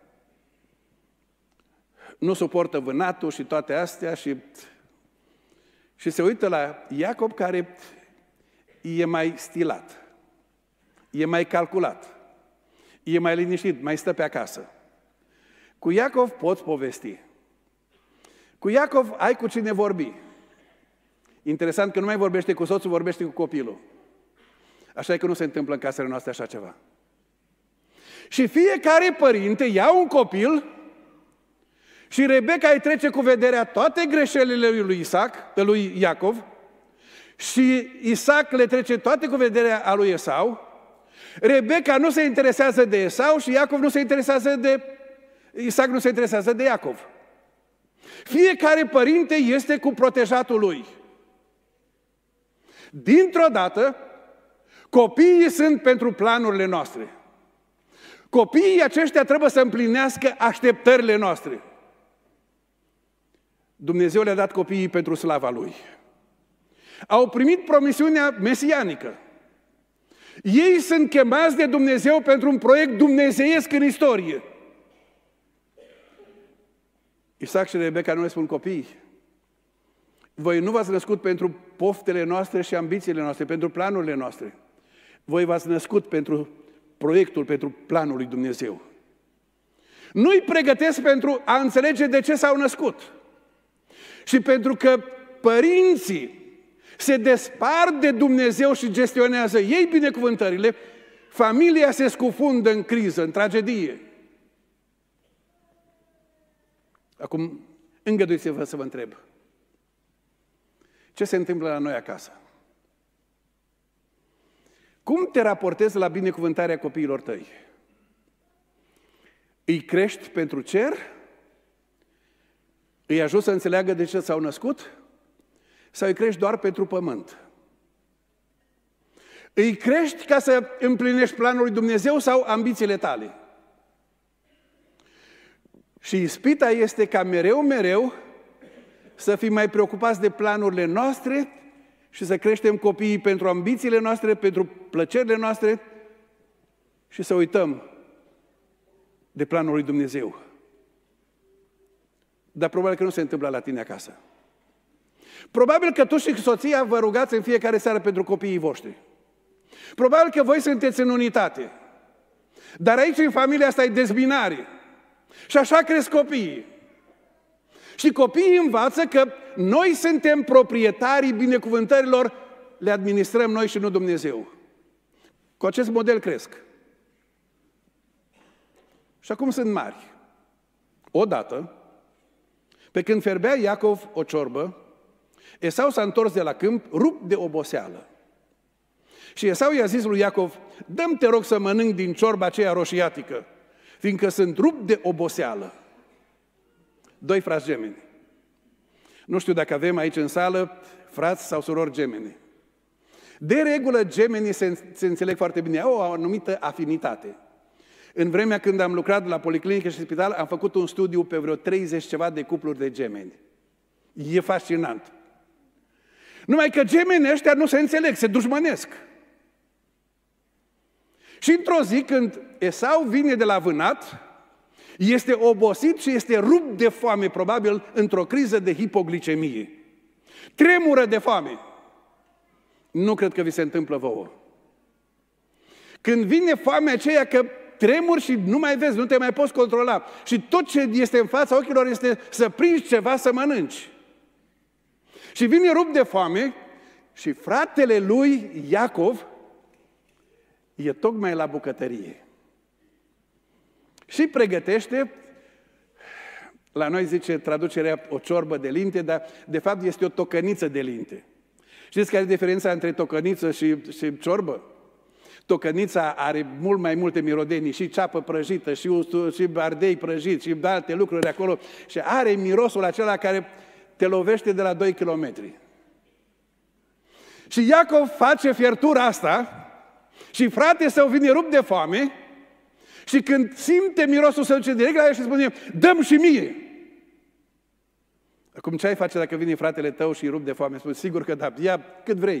nu suportă vânatul și toate astea și se uită la Iacob care e mai stilat, e mai calculat, e mai liniștit, mai stă pe acasă. Cu Iacov poți povesti. Cu Iacov ai cu cine vorbi. Interesant că nu mai vorbește cu soțul, vorbește cu copilul. Așa e că nu se întâmplă în casele noastre așa ceva. Și fiecare părinte ia un copil și Rebecca îi trece cu vederea toate greșelile lui Iacov și Isaac le trece toate cu vederea a lui Esau. Rebecca nu se interesează de Esau și Iacov nu se interesează Isaac nu se interesează de Iacov. Fiecare părinte este cu protejatul lui. Dintr-o dată, copiii sunt pentru planurile noastre. Copiii aceștia trebuie să împlinească așteptările noastre. Dumnezeu le-a dat copiii pentru slava Lui. Au primit promisiunea mesianică. Ei sunt chemați de Dumnezeu pentru un proiect dumnezeiesc în istorie. Isaac și Rebecca nu le spun copiii. Voi nu v-ați născut pentru poftele noastre și ambițiile noastre, pentru planurile noastre. Voi v-ați născut pentru proiectul, pentru planul lui Dumnezeu. Nu-i pregătesc pentru a înțelege de ce s-au născut. Și pentru că părinții se despart de Dumnezeu și gestionează ei binecuvântările, familia se scufundă în criză, în tragedie. Acum, îngăduiți-vă să vă întreb. Ce se întâmplă la noi acasă? Cum te raportezi la binecuvântarea copiilor tăi? Îi crești pentru cer? Îi ajuți să înțeleagă de ce s-au născut? Sau îi crești doar pentru pământ? Îi crești ca să împlinești planul lui Dumnezeu sau ambițiile tale? Și ispita este ca mereu să fim mai preocupați de planurile noastre și să creștem copiii pentru ambițiile noastre, pentru plăcerile noastre și să uităm de planul lui Dumnezeu. Dar probabil că nu se întâmplă la tine acasă. Probabil că tu și soția vă rugați în fiecare seară pentru copiii voștri. Probabil că voi sunteți în unitate. Dar aici, în familia asta, e dezbinare. Și așa cresc copiii. Și copiii învață că noi suntem proprietarii binecuvântărilor, le administrăm noi și nu Dumnezeu. Cu acest model cresc. Și acum sunt mari. Odată, pe când ferbea Iacov o ciorbă, Esau s-a întors de la câmp, rupt de oboseală. Și Esau i-a zis lui Iacov: dă-mi, te rog, să mănânc din ciorba aceea roșiatică, fiindcă sunt rupt de oboseală. Doi frați gemeni. Nu știu dacă avem aici în sală frați sau surori gemeni. De regulă, gemenii se înțeleg foarte bine, au o anumită afinitate. În vremea când am lucrat la policlinică și spital, am făcut un studiu pe vreo 30 ceva de cupluri de gemeni. E fascinant. Numai că gemenii ăștia nu se înțeleg, se dușmănesc. Și într-o zi, când Esau vine de la vânat, este obosit și este rupt de foame, probabil într-o criză de hipoglicemie. Tremură de foame. Nu cred că vi se întâmplă vouă. Când vine foamea aceea că tremuri și nu mai vezi, nu te mai poți controla. Și tot ce este în fața ochilor este să prinzi ceva să mănânci. Și vine rupt de foame și fratele lui Iacov e tocmai la bucătărie. Și pregătește, la noi zice traducerea, o ciorbă de linte, dar de fapt este o tocăniță de linte. Știți care e diferența între tocăniță și ciorbă? Tocănița are mult mai multe mirodenii, și ceapă prăjită, și ardei prăjit, și alte lucruri acolo, și are mirosul acela care te lovește de la 2 kilometri. Și Iacov face fiertura asta și frate său vine rupt de foame și când simte mirosul se duce direct la el și spune: dă-mi și mie! Acum ce ai face dacă vine fratele tău și rupt de foame? Spune: sigur că da, ia cât vrei.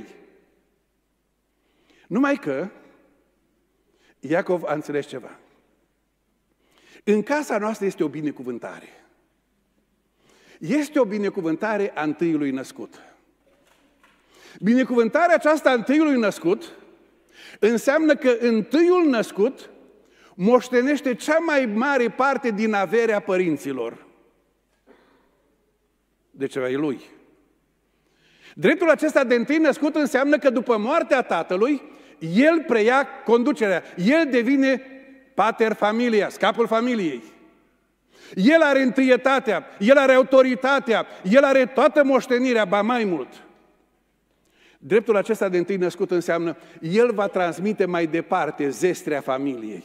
Numai că Iacov a înțeles ceva. În casa noastră este o binecuvântare. Este o binecuvântare a întâiului născut. Binecuvântarea aceasta a întâiului născut înseamnă că întâiul născut moștenește cea mai mare parte din averea părinților. De ceva e lui. Dreptul acesta de întâi născut înseamnă că după moartea tatălui, el preia conducerea. El devine pater familias, capul familiei. El are întâietatea, el are autoritatea, el are toată moștenirea, ba mai mult. Dreptul acesta de întâi născut înseamnă el va transmite mai departe zestrea familiei.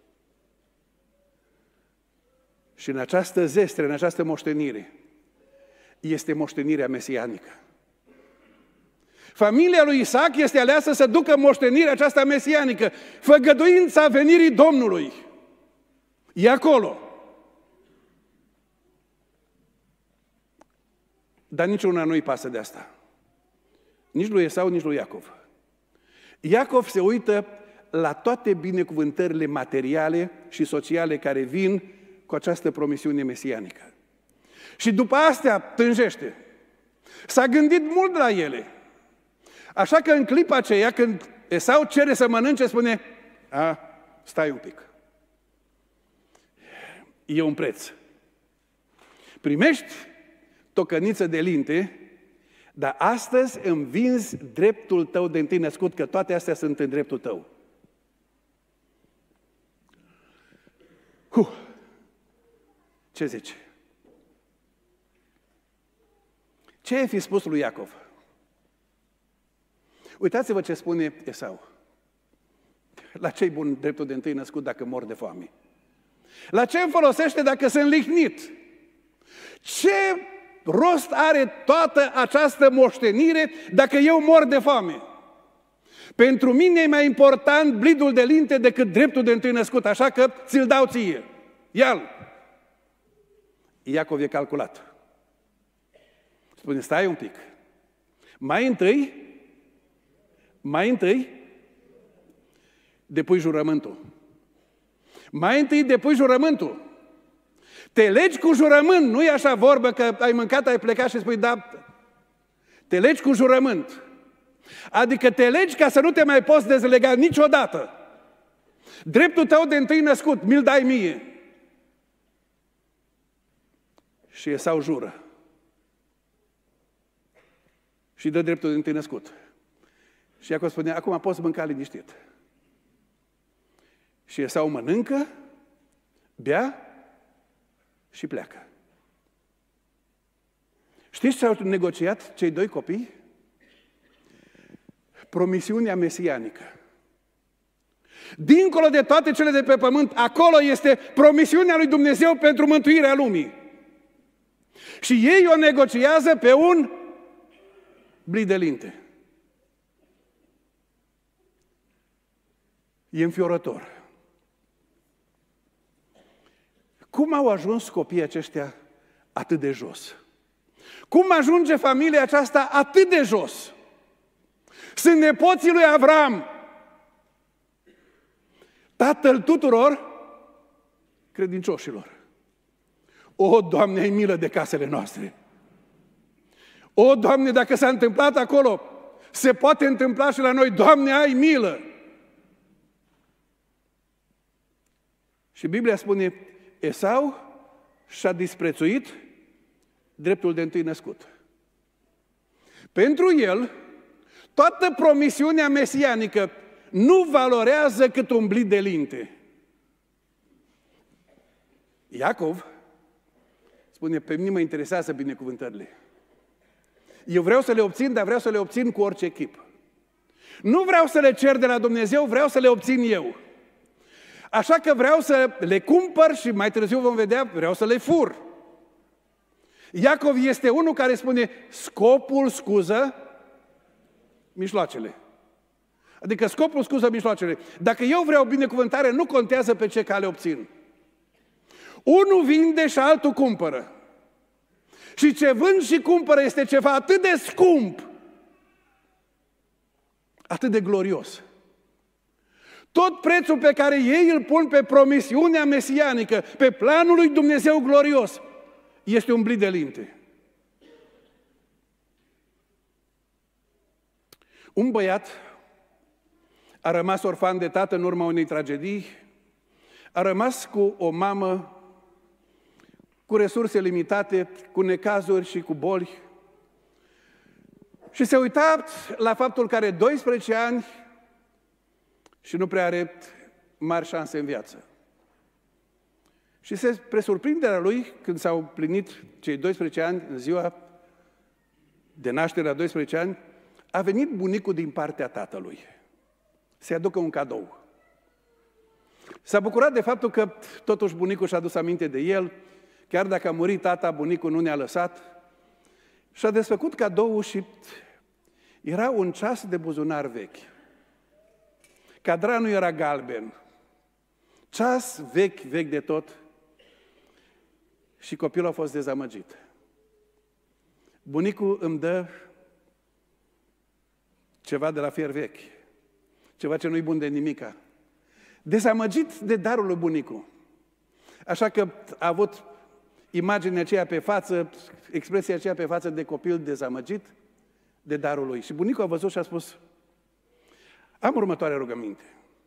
Și în această zestre, în această moștenire, este moștenirea mesianică. Familia lui Isaac este aleasă să ducă moștenirea aceasta mesianică, făgăduința venirii Domnului. E acolo. Dar niciuna nu-i pasă de asta. Nici lui Esau, nici lui Iacov. Iacov se uită la toate binecuvântările materiale și sociale care vin cu această promisiune mesianică. Și după astea tânjește. S-a gândit mult la ele. Așa că în clipa aceea, când Esau cere să mănânce, spune, stai un pic. E un preț. Primești tocăniță de linte, dar astăzi îmi vinzi dreptul tău de întâi născut, că toate astea sunt în dreptul tău. Ce zice? Ce ai fi spus lui Iacov? Uitați-vă ce spune Esau. La ce-i bun dreptul de întâi născut dacă mor de foame? La ce îmi folosește dacă sunt lihnit? Ce rost are toată această moștenire dacă eu mor de foame? Pentru mine e mai important blidul de linte decât dreptul de întâi născut, așa că ți-l dau ție. Ia-l! Iacov e calculat. Spune, stai un pic. Mai întâi, depui jurământul. Mai întâi depui jurământul. Te legi cu jurământ, nu e așa vorbă că ai mâncat, ai plecat și spui, da, te legi cu jurământ. Adică te legi ca să nu te mai poți dezlega niciodată. Dreptul tău de întâi născut, mi-l dai mie. Și Esau jură. Și dă dreptul de întâi născut. Și Iacov spune, acum poți mânca liniștit. Și Esau mănâncă, bea și pleacă. Știți ce au negociat cei doi copii? Promisiunea mesianică. Dincolo de toate cele de pe pământ, acolo este promisiunea lui Dumnezeu pentru mântuirea lumii. Și ei o negociază pe un blid de linte. E înfiorător. Cum au ajuns copiii aceștia atât de jos? Cum ajunge familia aceasta atât de jos? Sunt nepoții lui Avram, tatăl tuturor credincioșilor. O, Doamne, ai milă de casele noastre! O, Doamne, dacă s-a întâmplat acolo, se poate întâmpla și la noi. Doamne, ai milă! Și Biblia spune, Esau și-a disprețuit dreptul de întâi născut. Pentru el, toată promisiunea mesianică nu valorează cât un blid de linte. Iacov spune, pe mine mă interesează binecuvântările. Eu vreau să le obțin, dar vreau să le obțin cu orice chip. Nu vreau să le cer de la Dumnezeu, vreau să le obțin eu. Așa că vreau să le cumpăr și mai târziu vom vedea, vreau să le fur. Iacov este unul care spune, scopul scuză mijloacele. Adică scopul scuză mijloacele. Dacă eu vreau binecuvântare, nu contează pe ce cale obțin. Unul vinde și altul cumpără. Și ce vând și cumpără este ceva atât de scump, atât de glorios. Tot prețul pe care ei îl pun pe promisiunea mesianică, pe planul lui Dumnezeu glorios, este un blid de linte. Un băiat a rămas orfan de tată în urma unei tragedii, a rămas cu o mamă cu resurse limitate, cu necazuri și cu boli. Și se uita la faptul că are 12 ani și nu prea are mari șanse în viață. Și spre surprinderea lui, când s-au plinit cei 12 ani, în ziua de naștere la 12 ani, a venit bunicul din partea tatălui să-i aducă un cadou. S-a bucurat de faptul că totuși bunicul și-a adus aminte de el, chiar dacă a murit tata, bunicul nu ne-a lăsat, și-a desfăcut cadoul și era un ceas de buzunar vechi. Cadranul era galben, Ceas vechi, vechi de tot. Și copilul a fost dezamăgit. Bunicul îmi dă ceva de la fier vechi. Ceva ce nu-i bun de nimica. Dezamăgit de darul lui bunicul. Așa că a avut imaginea aceea pe față, expresia aceea pe față de copil dezamăgit de darul lui. Și bunicul a văzut și a spus: am următoarea rugăminte.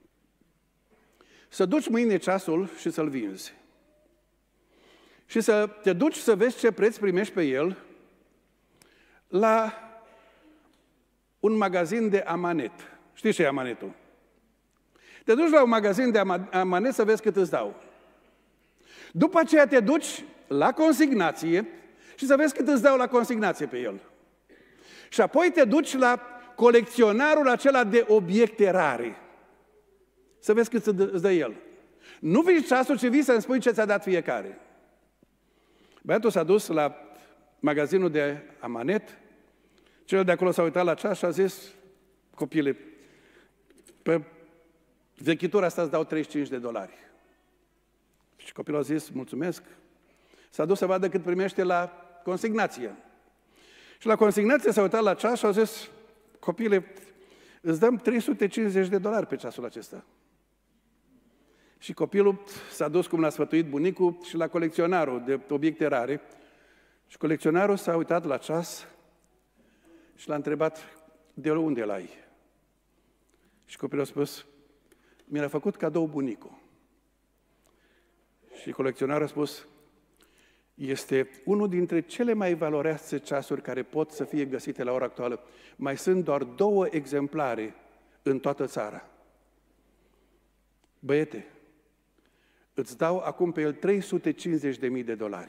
Să duci mâine ceasul și să-l vinzi. Și să te duci să vezi ce preț primești pe el la un magazin de amanet. Știți ce e amanetul? Te duci la un magazin de amanet să vezi cât îți dau. După aceea te duci la consignație și să vezi cât îți dau la consignație pe el. Și apoi te duci la colecționarul acela de obiecte rare. Să vezi cât îți dă el. Nu vii ceasul, ci vii să-mi spui ce ți-a dat fiecare. Băiatul s-a dus la magazinul de amanet, cel de acolo s-a uitat la ceas și a zis: copile, pe vechitura asta îți dau $35. Și copilul a zis: mulțumesc. S-a dus să vadă cât primește la consignație. Și la consignație s-a uitat la ceas și a zis: copile, îți dăm $350 pe ceasul acesta. Și copilul s-a dus, cum l-a sfătuit bunicul, și la colecționarul de obiecte rare. Și colecționarul s-a uitat la ceas și l-a întrebat: de unde îl ai? Și copilul a spus: mi l-a făcut cadou bunicul. Și colecționarul a spus: este unul dintre cele mai valoroase ceasuri care pot să fie găsite la ora actuală. Mai sunt doar 2 exemplare în toată țara. Băiete, îți dau acum pe el $350.000.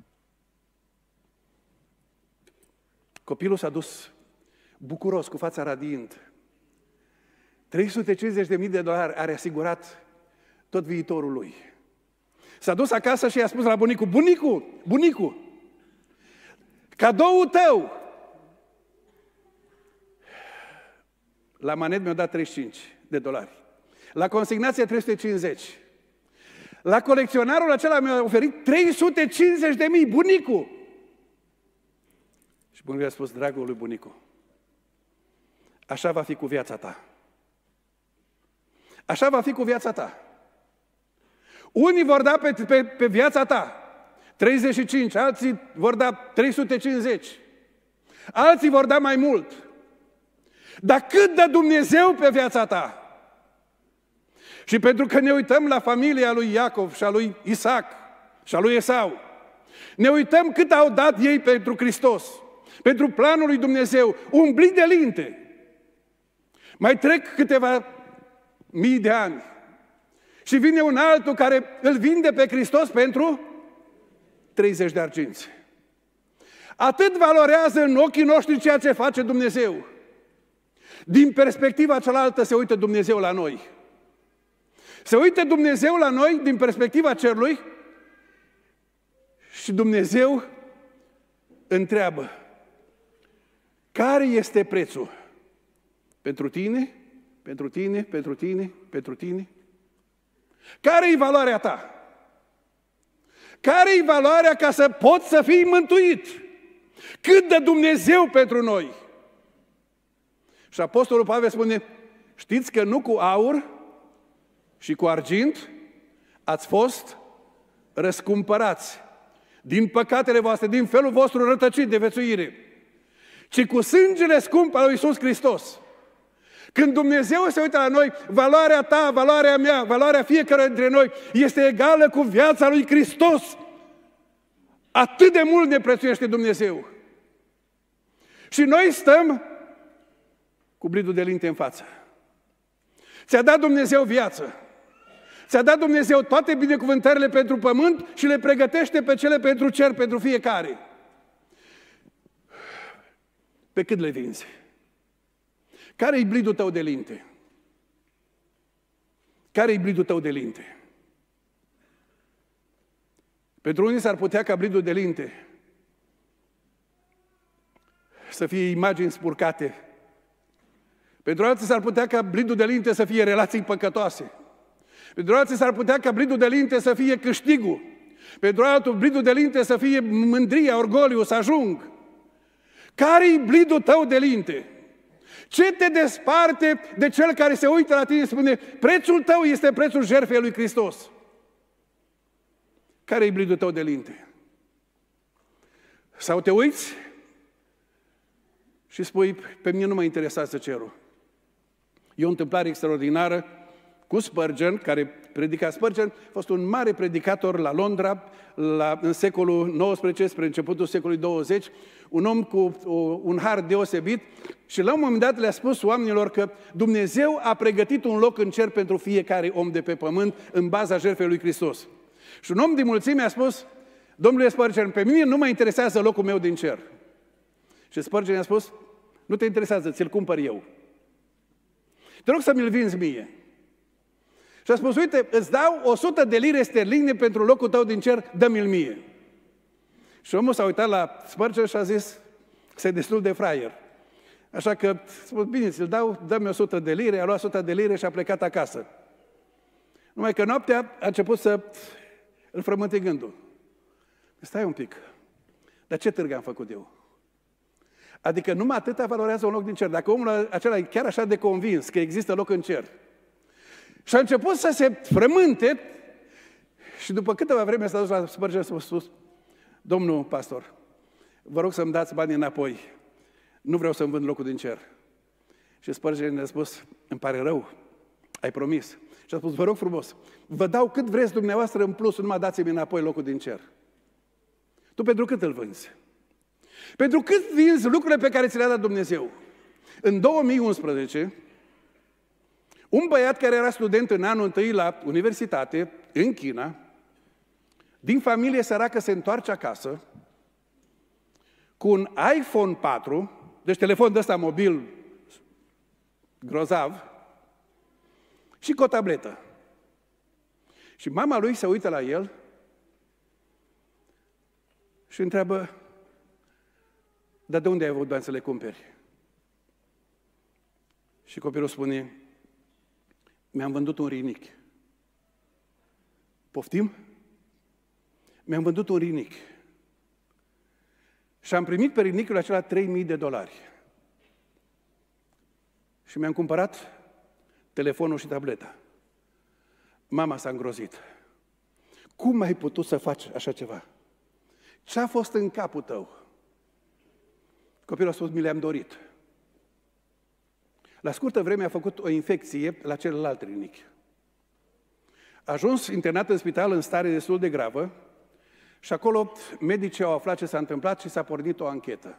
Copilul s-a dus bucuros, cu fața radiant. $350.000 are asigurat tot viitorul lui. S-a dus acasă și i-a spus la bunicul: bunicu, cadoul tău! La manet mi-a dat $35. La consignație 350. La colecționarul acela mi-a oferit $350.000, bunicul! Și bunicul i-a spus: dragul lui bunicu, așa va fi cu viața ta. Așa va fi cu viața ta. Unii vor da pe viața ta 35, alții vor da 350, alții vor da mai mult. Dar cât dă Dumnezeu pe viața ta? Și pentru că ne uităm la familia lui Iacov și a lui Isaac și a lui Esau, ne uităm cât au dat ei pentru Hristos, pentru planul lui Dumnezeu, umblit de linte. Mai trec câteva mii de ani și vine un altul care îl vinde pe Hristos pentru 30 de arginți. Atât valorează în ochii noștri ceea ce face Dumnezeu. Din perspectiva cealaltă se uită Dumnezeu la noi. Se uită Dumnezeu la noi din perspectiva cerului și Dumnezeu întreabă: care este prețul? Pentru tine? Pentru tine? Pentru tine? Pentru tine? Care-i valoarea ta? Care-i valoarea ca să poți să fii mântuit? Cât dă Dumnezeu pentru noi? Și Apostolul Pavel spune: știți că nu cu aur și cu argint ați fost răscumpărați din păcatele voastre, din felul vostru rătăcit de viețuire, ci cu sângele scump al lui Iisus Hristos. Când Dumnezeu se uită la noi, valoarea ta, valoarea mea, valoarea fiecare dintre noi este egală cu viața lui Hristos. Atât de mult ne prețuiește Dumnezeu. Și noi stăm cu blidul de linte în față. Ți-a dat Dumnezeu viață. Ți-a dat Dumnezeu toate binecuvântările pentru pământ și le pregătește pe cele pentru cer, pentru fiecare. Pe cât le vinzi? Care-i blidul tău de linte? Care-i blidul tău de linte? Pentru unii s-ar putea ca blidul de linte să fie imagini spurcate. Pentru alții s-ar putea ca blidul de linte să fie relații păcătoase. Pentru alții s-ar putea ca bridul de linte să fie câștigul. Pentru altul bridul de linte să fie mândria, orgoliu, să ajung. Care-i bridul tău de linte? Ce te desparte de cel care se uită la tine și spune, prețul tău este prețul jertfei lui Hristos? Care-i bridul tău de linte? Sau te uiți și spui, pe mine nu mă interesează cerul. E o întâmplare extraordinară cu Spurgeon, care predica Spurgeon, a fost un mare predicator la Londra, în secolul XIX, spre începutul secolului 20, un om cu un har deosebit și la un moment dat le-a spus oamenilor că Dumnezeu a pregătit un loc în cer pentru fiecare om de pe pământ în baza jertfei lui Hristos. Și un om din mulțime a spus, domnule Spurgeon, pe mine nu mă interesează locul meu din cer. Și Spurgeon a spus, nu te interesează, ți-l cumpăr eu. Te rog să mi-l vinzi mie. Și a spus, uite, îți dau 100 de lire sterline pentru locul tău din cer, dă-mi-l mie. Și omul s-a uitat la Spurgeon și a zis, că e destul de fraier. Așa că a spus, bine, ți-l dau, dă-mi 100 de lire, a luat 100 de lire și a plecat acasă. Numai că noaptea a început să îl frământe gândul. Stai un pic, dar ce târg am făcut eu? Adică numai atâta valorează un loc din cer. Dacă omul acela e chiar așa de convins că există loc în cer, și a început să se frământe și după câteva vreme s-a dus la Spurgeon și a spus, domnul pastor, vă rog să-mi dați banii înapoi. Nu vreau să-mi vând locul din cer. Și Spurgeon ne-a spus, îmi pare rău, ai promis. Și a spus, vă rog frumos, vă dau cât vreți dumneavoastră în plus, numai dați-mi înapoi locul din cer. Tu pentru cât îl vânzi? Pentru cât vinzi lucrurile pe care ți le-a dat Dumnezeu? În 2011, un băiat care era student în anul întâi la universitate, în China, din familie săracă, se întoarce acasă cu un iPhone 4, deci telefon de ăsta mobil grozav, și cu o tabletă. Și mama lui se uită la el și întreabă, dar de unde ai avut bani să le cumperi? Și copilul spune, mi-am vândut un rinic. Poftim? Mi-am vândut un rinic. Și am primit pe rinicul acela $3.000. Și mi-am cumpărat telefonul și tableta. Mama s-a îngrozit. Cum ai putut să faci așa ceva? Ce-a fost în capul tău? Copilul a spus, mi le-am dorit. La scurtă vreme a făcut o infecție la celălalt rinic. A ajuns internat în spital în stare destul de gravă și acolo medicii au aflat ce s-a întâmplat și s-a pornit o anchetă.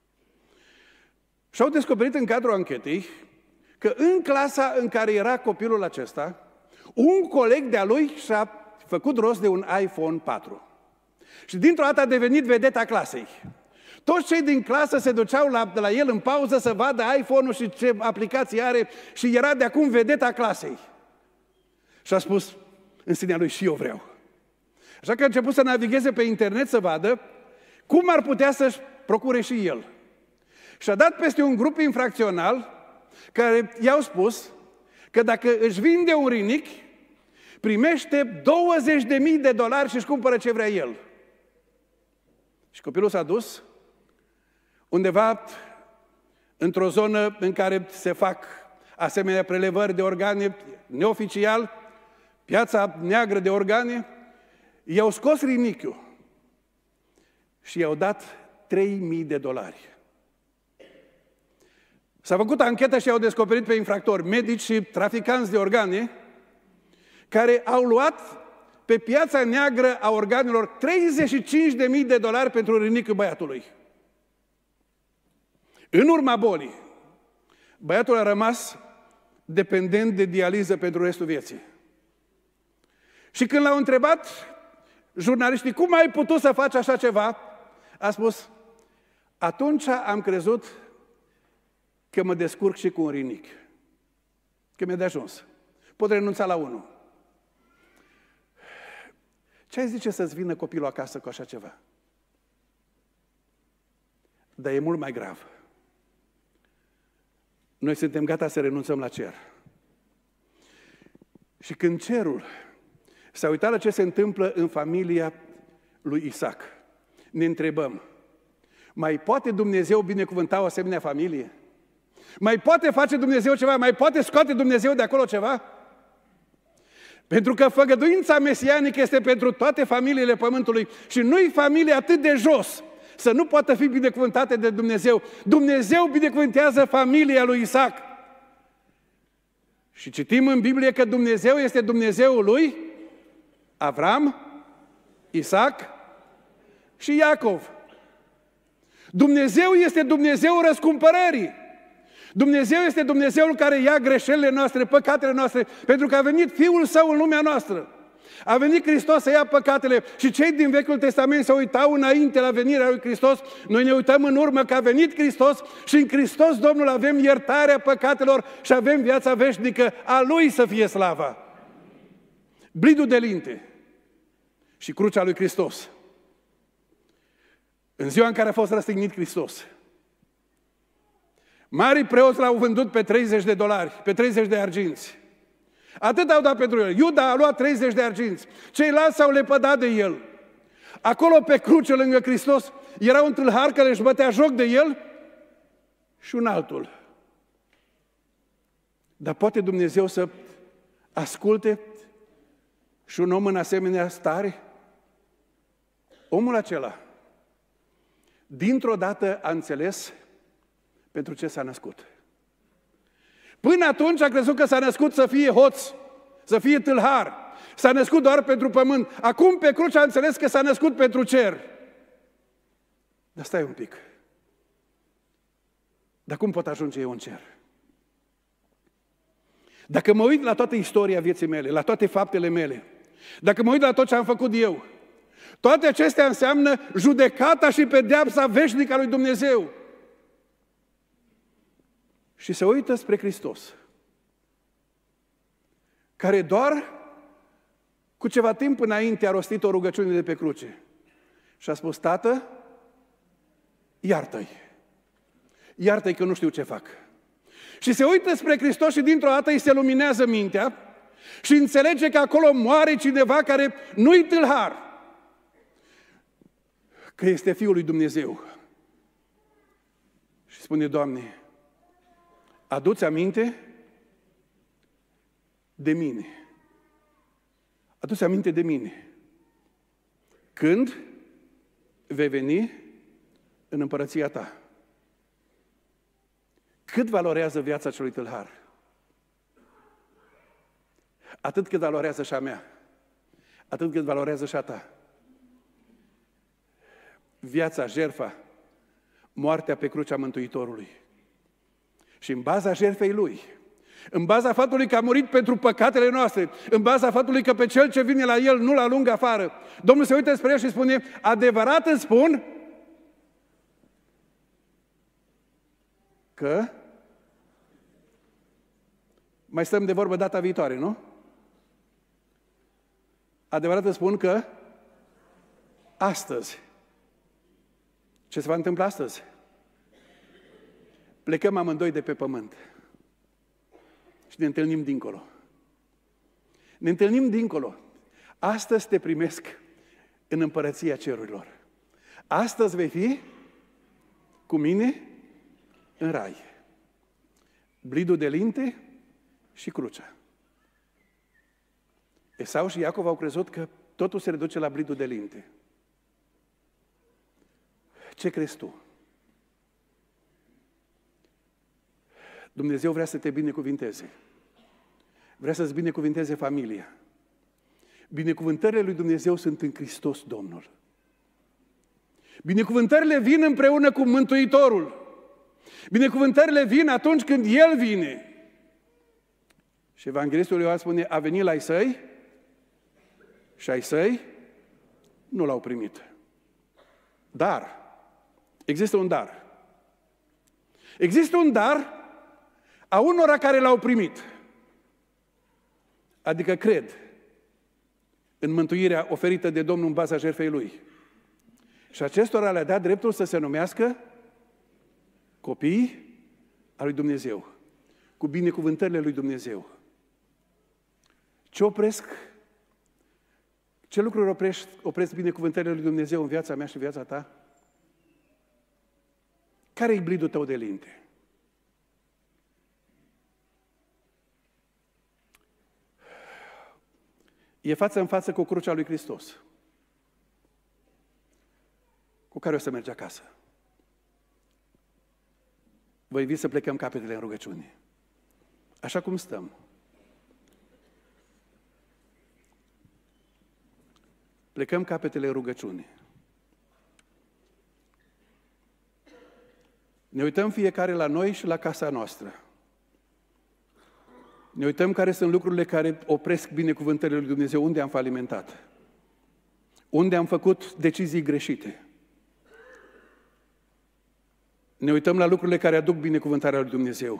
Și au descoperit în cadrul anchetei că în clasa în care era copilul acesta, un coleg de-a lui și-a făcut rost de un iPhone 4. Și dintr-o dată a devenit vedeta clasei. Toți cei din clasă se duceau la el în pauză să vadă iPhone-ul și ce aplicații are și era de acum vedeta clasei. Și a spus în sinea lui, și eu vreau. Așa că a început să navigheze pe internet să vadă cum ar putea să-și procure și el. Și a dat peste un grup infracțional care i-au spus că dacă își vinde un rinic, primește $20.000 și își cumpără ce vrea el. Și copilul s-a dus undeva într-o zonă în care se fac asemenea prelevări de organe neoficial, piața neagră de organe, i-au scos rinichiul și i-au dat $3.000. S-a făcut anchetă și i-au descoperit pe infractori, medici și traficanți de organe, care au luat pe piața neagră a organelor $35.000 pentru rinichiul băiatului. În urma bolii, băiatul a rămas dependent de dializă pentru restul vieții. Și când l-au întrebat jurnaliștii, cum ai putut să faci așa ceva? A spus, atunci am crezut că mă descurc și cu un rinic. Că mi-a de ajuns. Pot renunța la unul. Ce ai zice să-ți vină copilul acasă cu așa ceva? Dar e mult mai grav. Noi suntem gata să renunțăm la cer. Și când cerul s-a uitat la ce se întâmplă în familia lui Isaac, ne întrebăm, mai poate Dumnezeu binecuvânta o asemenea familie? Mai poate face Dumnezeu ceva? Mai poate scoate Dumnezeu de acolo ceva? Pentru că făgăduința mesianică este pentru toate familiile pământului și nu-i familie atât de jos să nu poată fi binecuvântate de Dumnezeu. Dumnezeu binecuvântează familia lui Isaac. Și citim în Biblie că Dumnezeu este Dumnezeul lui Avram, Isaac și Iacov. Dumnezeu este Dumnezeul răscumpărării. Dumnezeu este Dumnezeul care ia greșelile noastre, păcatele noastre, pentru că a venit Fiul Său în lumea noastră. A venit Hristos să ia păcatele și cei din Vechiul Testament se uitau înainte la venirea lui Hristos. Noi ne uităm în urmă că a venit Hristos și în Hristos Domnul avem iertarea păcatelor și avem viața veșnică. A Lui să fie slava. Blidul de linte și crucea lui Hristos. În ziua în care a fost răstignit Hristos, marii preoți l-au vândut pe $30, pe 30 de arginți. Atât au dat pentru el. Iuda a luat 30 de arginți. Ceilalți s-au lepădat de el. Acolo pe cruce lângă Hristos era un tâlhar care își bătea joc de el și un altul. Dar poate Dumnezeu să asculte și un om în asemenea stare? Omul acela, dintr-o dată a înțeles pentru ce s-a născut. Până atunci a crezut că s-a născut să fie hoț, să fie tâlhar. S-a născut doar pentru pământ. Acum pe cruce a înțeles că s-a născut pentru cer. Dar stai un pic. Dar cum pot ajunge eu în cer? Dacă mă uit la toată istoria vieții mele, la toate faptele mele, dacă mă uit la tot ce am făcut eu, toate acestea înseamnă judecata și pedeapsa veșnică a lui Dumnezeu. Și se uită spre Hristos, care doar cu ceva timp înainte a rostit o rugăciune de pe cruce și a spus: Tată, iartă-i. Iartă-i că nu știu ce fac. Și se uită spre Hristos și dintr-o dată îi se luminează mintea și înțelege că acolo moare cineva care nu-i tâlhar, că este Fiul lui Dumnezeu. Și spune: Doamne, adu-ți aminte de mine. Adu-ți aminte de mine. Când vei veni în împărăția ta. Cât valorează viața celui tâlhar? Atât cât valorează și a mea. Atât cât valorează și a ta. Viața, jertfa, moartea pe crucea Mântuitorului. Și în baza jertfei Lui, în baza faptului că a murit pentru păcatele noastre, în baza faptului că pe cel ce vine la El nu-l alungă afară, Domnul se uită spre El și spune: adevărat îți spun că mai stăm de vorbă data viitoare, nu? Adevărat îți spun că astăzi, ce se va întâmpla astăzi? Plecăm amândoi de pe pământ și ne întâlnim dincolo. Ne întâlnim dincolo. Astăzi te primesc în împărăția cerurilor. Astăzi vei fi cu mine în rai. Blidul de linte și crucea. Esau și Iacov au crezut că totul se reduce la blidul de linte. Ce crezi tu? Dumnezeu vrea să te binecuvinteze. Vrea să-ți binecuvinteze familia. Binecuvântările lui Dumnezeu sunt în Hristos Domnul. Binecuvântările vin împreună cu Mântuitorul. Binecuvântările vin atunci când El vine. Și Evanghelistul Ioan spune: a venit la ai săi și ai săi nu l-au primit. Dar există un dar. Există un dar a unora care l-au primit. Adică cred în mântuirea oferită de Domnul în baza jertfei Lui. Și acestora le-a dat dreptul să se numească copii al lui Dumnezeu, cu binecuvântările lui Dumnezeu. Ce lucruri opresc binecuvântările lui Dumnezeu în viața mea și viața ta? Care e blidul tău de linte? E față în față cu crucea lui Hristos, cu care o să mergi acasă. Vă invit să plecăm capetele în rugăciune. Așa cum stăm. Plecăm capetele în rugăciune. Ne uităm fiecare la noi și la casa noastră. Ne uităm care sunt lucrurile care opresc binecuvântările lui Dumnezeu, unde am falimentat, unde am făcut decizii greșite. Ne uităm la lucrurile care aduc binecuvântarea lui Dumnezeu.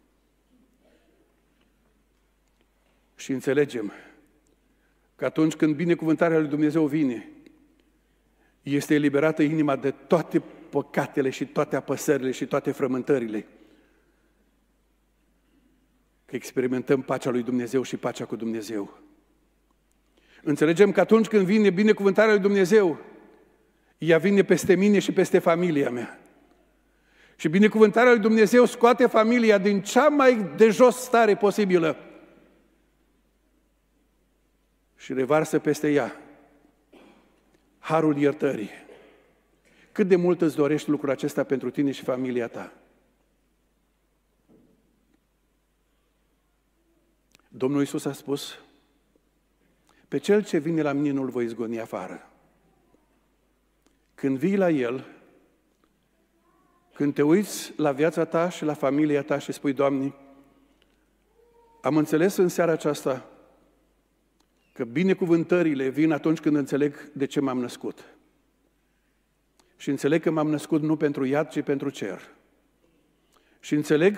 Și înțelegem că atunci când binecuvântarea lui Dumnezeu vine, este eliberată inima de toate păcatele și toate apăsările și toate frământările. Că experimentăm pacea lui Dumnezeu și pacea cu Dumnezeu. Înțelegem că atunci când vine binecuvântarea lui Dumnezeu, ea vine peste mine și peste familia mea. Și binecuvântarea lui Dumnezeu scoate familia din cea mai de jos stare posibilă și revarsă peste ea harul iertării. Cât de mult îți dorești lucrul acesta pentru tine și familia ta? Domnul Iisus a spus: pe cel ce vine la mine nu-l voi izgoni afară. Când vii la El, când te uiți la viața ta și la familia ta și spui: Doamne, am înțeles în seara aceasta că binecuvântările vin atunci când înțeleg de ce m-am născut. Și înțeleg că m-am născut nu pentru iad, ci pentru cer. Și înțeleg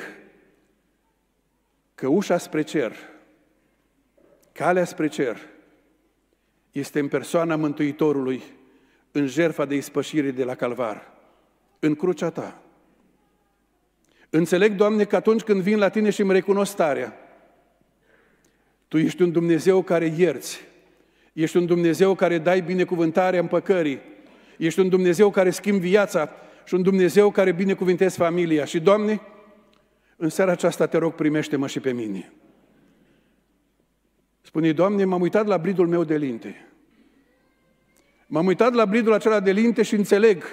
că ușa spre cer, calea spre cer, este în persoana Mântuitorului, în jertfa de ispășire de la Calvar, în crucea ta. Înțeleg, Doamne, că atunci când vin la Tine și îmi recunosc starea, Tu ești un Dumnezeu care ierți, ești un Dumnezeu care dai binecuvântarea împăcării, ești un Dumnezeu care schimbi viața și un Dumnezeu care binecuvintezi familia. Și, Doamne, în seara aceasta te rog, primește-mă și pe mine. Spune: Doamne, m-am uitat la blidul meu de linte. M-am uitat la blidul acela de linte și înțeleg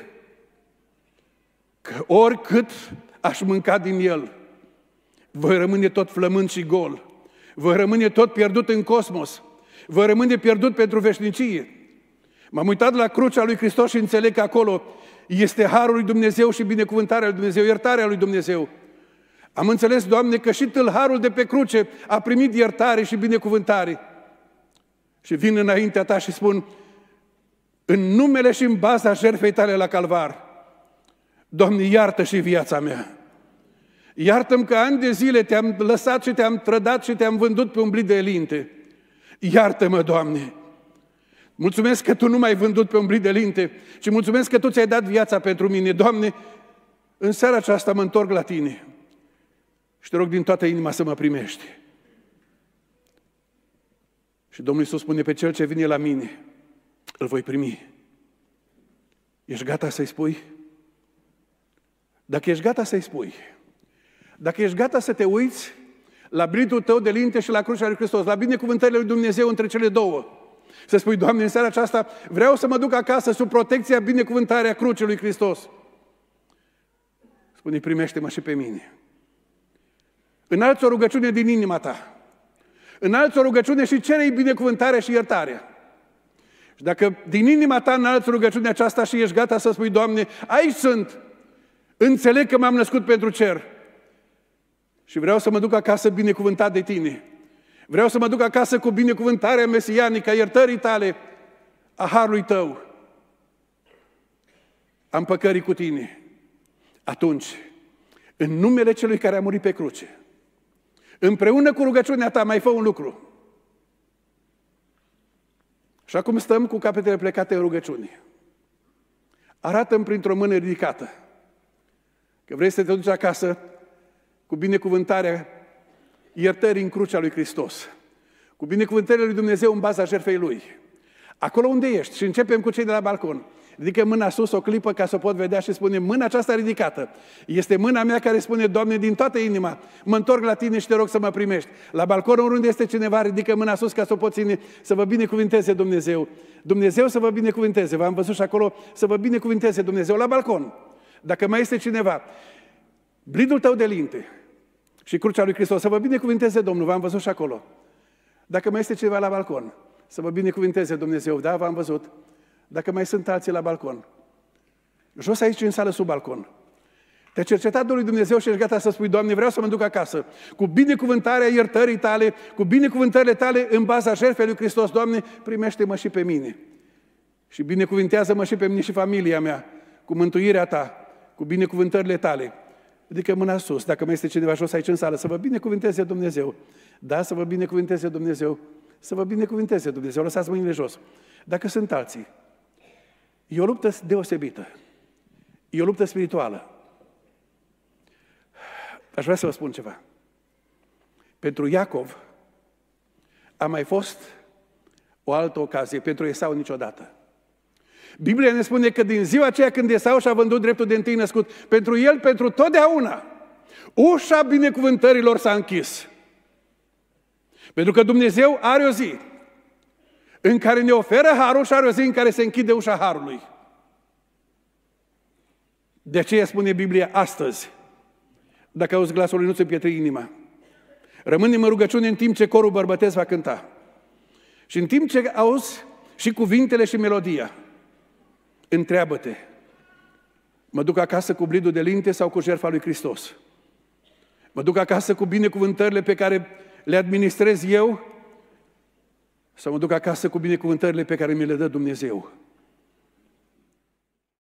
că oricât aș mânca din el, voi rămâne tot flămând și gol, voi rămâne tot pierdut în cosmos, voi rămâne pierdut pentru veșnicie. M-am uitat la crucea lui Hristos și înțeleg că acolo este harul lui Dumnezeu și binecuvântarea lui Dumnezeu, iertarea lui Dumnezeu. Am înțeles, Doamne, că și tâlharul de pe cruce a primit iertare și binecuvântare. Și vin înaintea Ta și spun: în numele și în baza jertfei Tale la Calvar, Doamne, iartă și viața mea. Iartă-mi că ani de zile Te-am lăsat și Te-am trădat și Te-am vândut pe un blid de linte. Iartă-mă, Doamne! Mulțumesc că Tu nu m-ai vândut pe un blid de linte, ci mulțumesc că Tu ți-ai dat viața pentru mine. Doamne, în seara aceasta mă întorc la Tine și Te rog din toată inima să mă primești. Și Domnul Iisus spune: pe cel ce vine la mine, îl voi primi. Ești gata să-i spui? Dacă ești gata să-i spui, dacă ești gata să te uiți la blidul tău de linte și la crucea lui Hristos, la binecuvântările lui Dumnezeu între cele două, să spui: Doamne, în seara aceasta vreau să mă duc acasă sub protecția, binecuvântarea crucii lui Hristos. Spune: primește-mă și pe mine. Înalți o rugăciune din inima ta. Înalți o rugăciune și cere-i binecuvântarea și iertarea. Și dacă din inima ta înalți rugăciunea aceasta și ești gata să spui: Doamne, aici sunt, înțeleg că m-am născut pentru cer și vreau să mă duc acasă binecuvântat de Tine. Vreau să mă duc acasă cu binecuvântarea mesianică, a iertării Tale, a harului Tău, a împăcării cu Tine. Atunci, în numele Celui care a murit pe cruce, împreună cu rugăciunea ta, mai fă un lucru. Și acum stăm cu capetele plecate în rugăciune. Arată-mi printr-o mână ridicată că vrei să te duci acasă cu binecuvântarea iertării în crucea lui Hristos, cu binecuvântările lui Dumnezeu în baza jertfei Lui. Acolo unde ești, și începem cu cei de la balcon, ridică mâna sus o clipă ca să o pot vedea și spune, mâna aceasta ridicată este mâna mea care spune, Doamne, din toată inima, mă întorc la Tine și Te rog să mă primești. La balconul oriunde este cineva, ridică mâna sus ca să o pot ține, să vă binecuvinteze Dumnezeu. Dumnezeu să vă binecuvinteze, v-am văzut și acolo, să vă binecuvinteze Dumnezeu la balcon. Dacă mai este cineva, blidul tău de linte și crucea lui Hristos, să vă binecuvinteze Domnul, v-am văzut și acolo. Dacă mai este cineva la balcon, să vă binecuvinteze Dumnezeu, da, v-am văzut. Dacă mai sunt alții la balcon, jos aici în sală sub balcon, te-ai cercetat Domnul Dumnezeu și ești gata să spui, Doamne, vreau să mă duc acasă, cu binecuvântarea iertării Tale, cu binecuvântările Tale în baza jertfei lui Hristos, Doamne, primește-mă și pe mine. Și binecuvintează-mă și pe mine și familia mea, cu mântuirea Ta, cu binecuvântările Tale. Ridică mâna sus, dacă mai este cineva jos aici în sală, să vă binecuvinteze Dumnezeu. Da, să vă binecuvinteze Dumnezeu. Să vă binecuvinteze Dumnezeu. Lăsați mâinile jos. Dacă sunt alții, e o luptă deosebită. E o luptă spirituală. Aș vrea să vă spun ceva. Pentru Iacov a mai fost o altă ocazie, pentru Esau niciodată. Biblia ne spune că din ziua aceea când Esau și-a vândut dreptul de întâi născut, pentru el, pentru totdeauna, ușa binecuvântărilor s-a închis. Pentru că Dumnezeu are o zi în care ne oferă harul și are o zi în care se închide ușa harului. De aceea spune Biblia astăzi, dacă auzi glasul lui, nu-ți împietri inima. Rămânem în rugăciune în timp ce corul bărbătesc va cânta. Și în timp ce auzi și cuvintele și melodia, întreabă-te, mă duc acasă cu blidul de linte sau cu jertfa lui Hristos? Mă duc acasă cu binecuvântările pe care le administrez eu sau mă duc acasă cu binecuvântările pe care mi le dă Dumnezeu?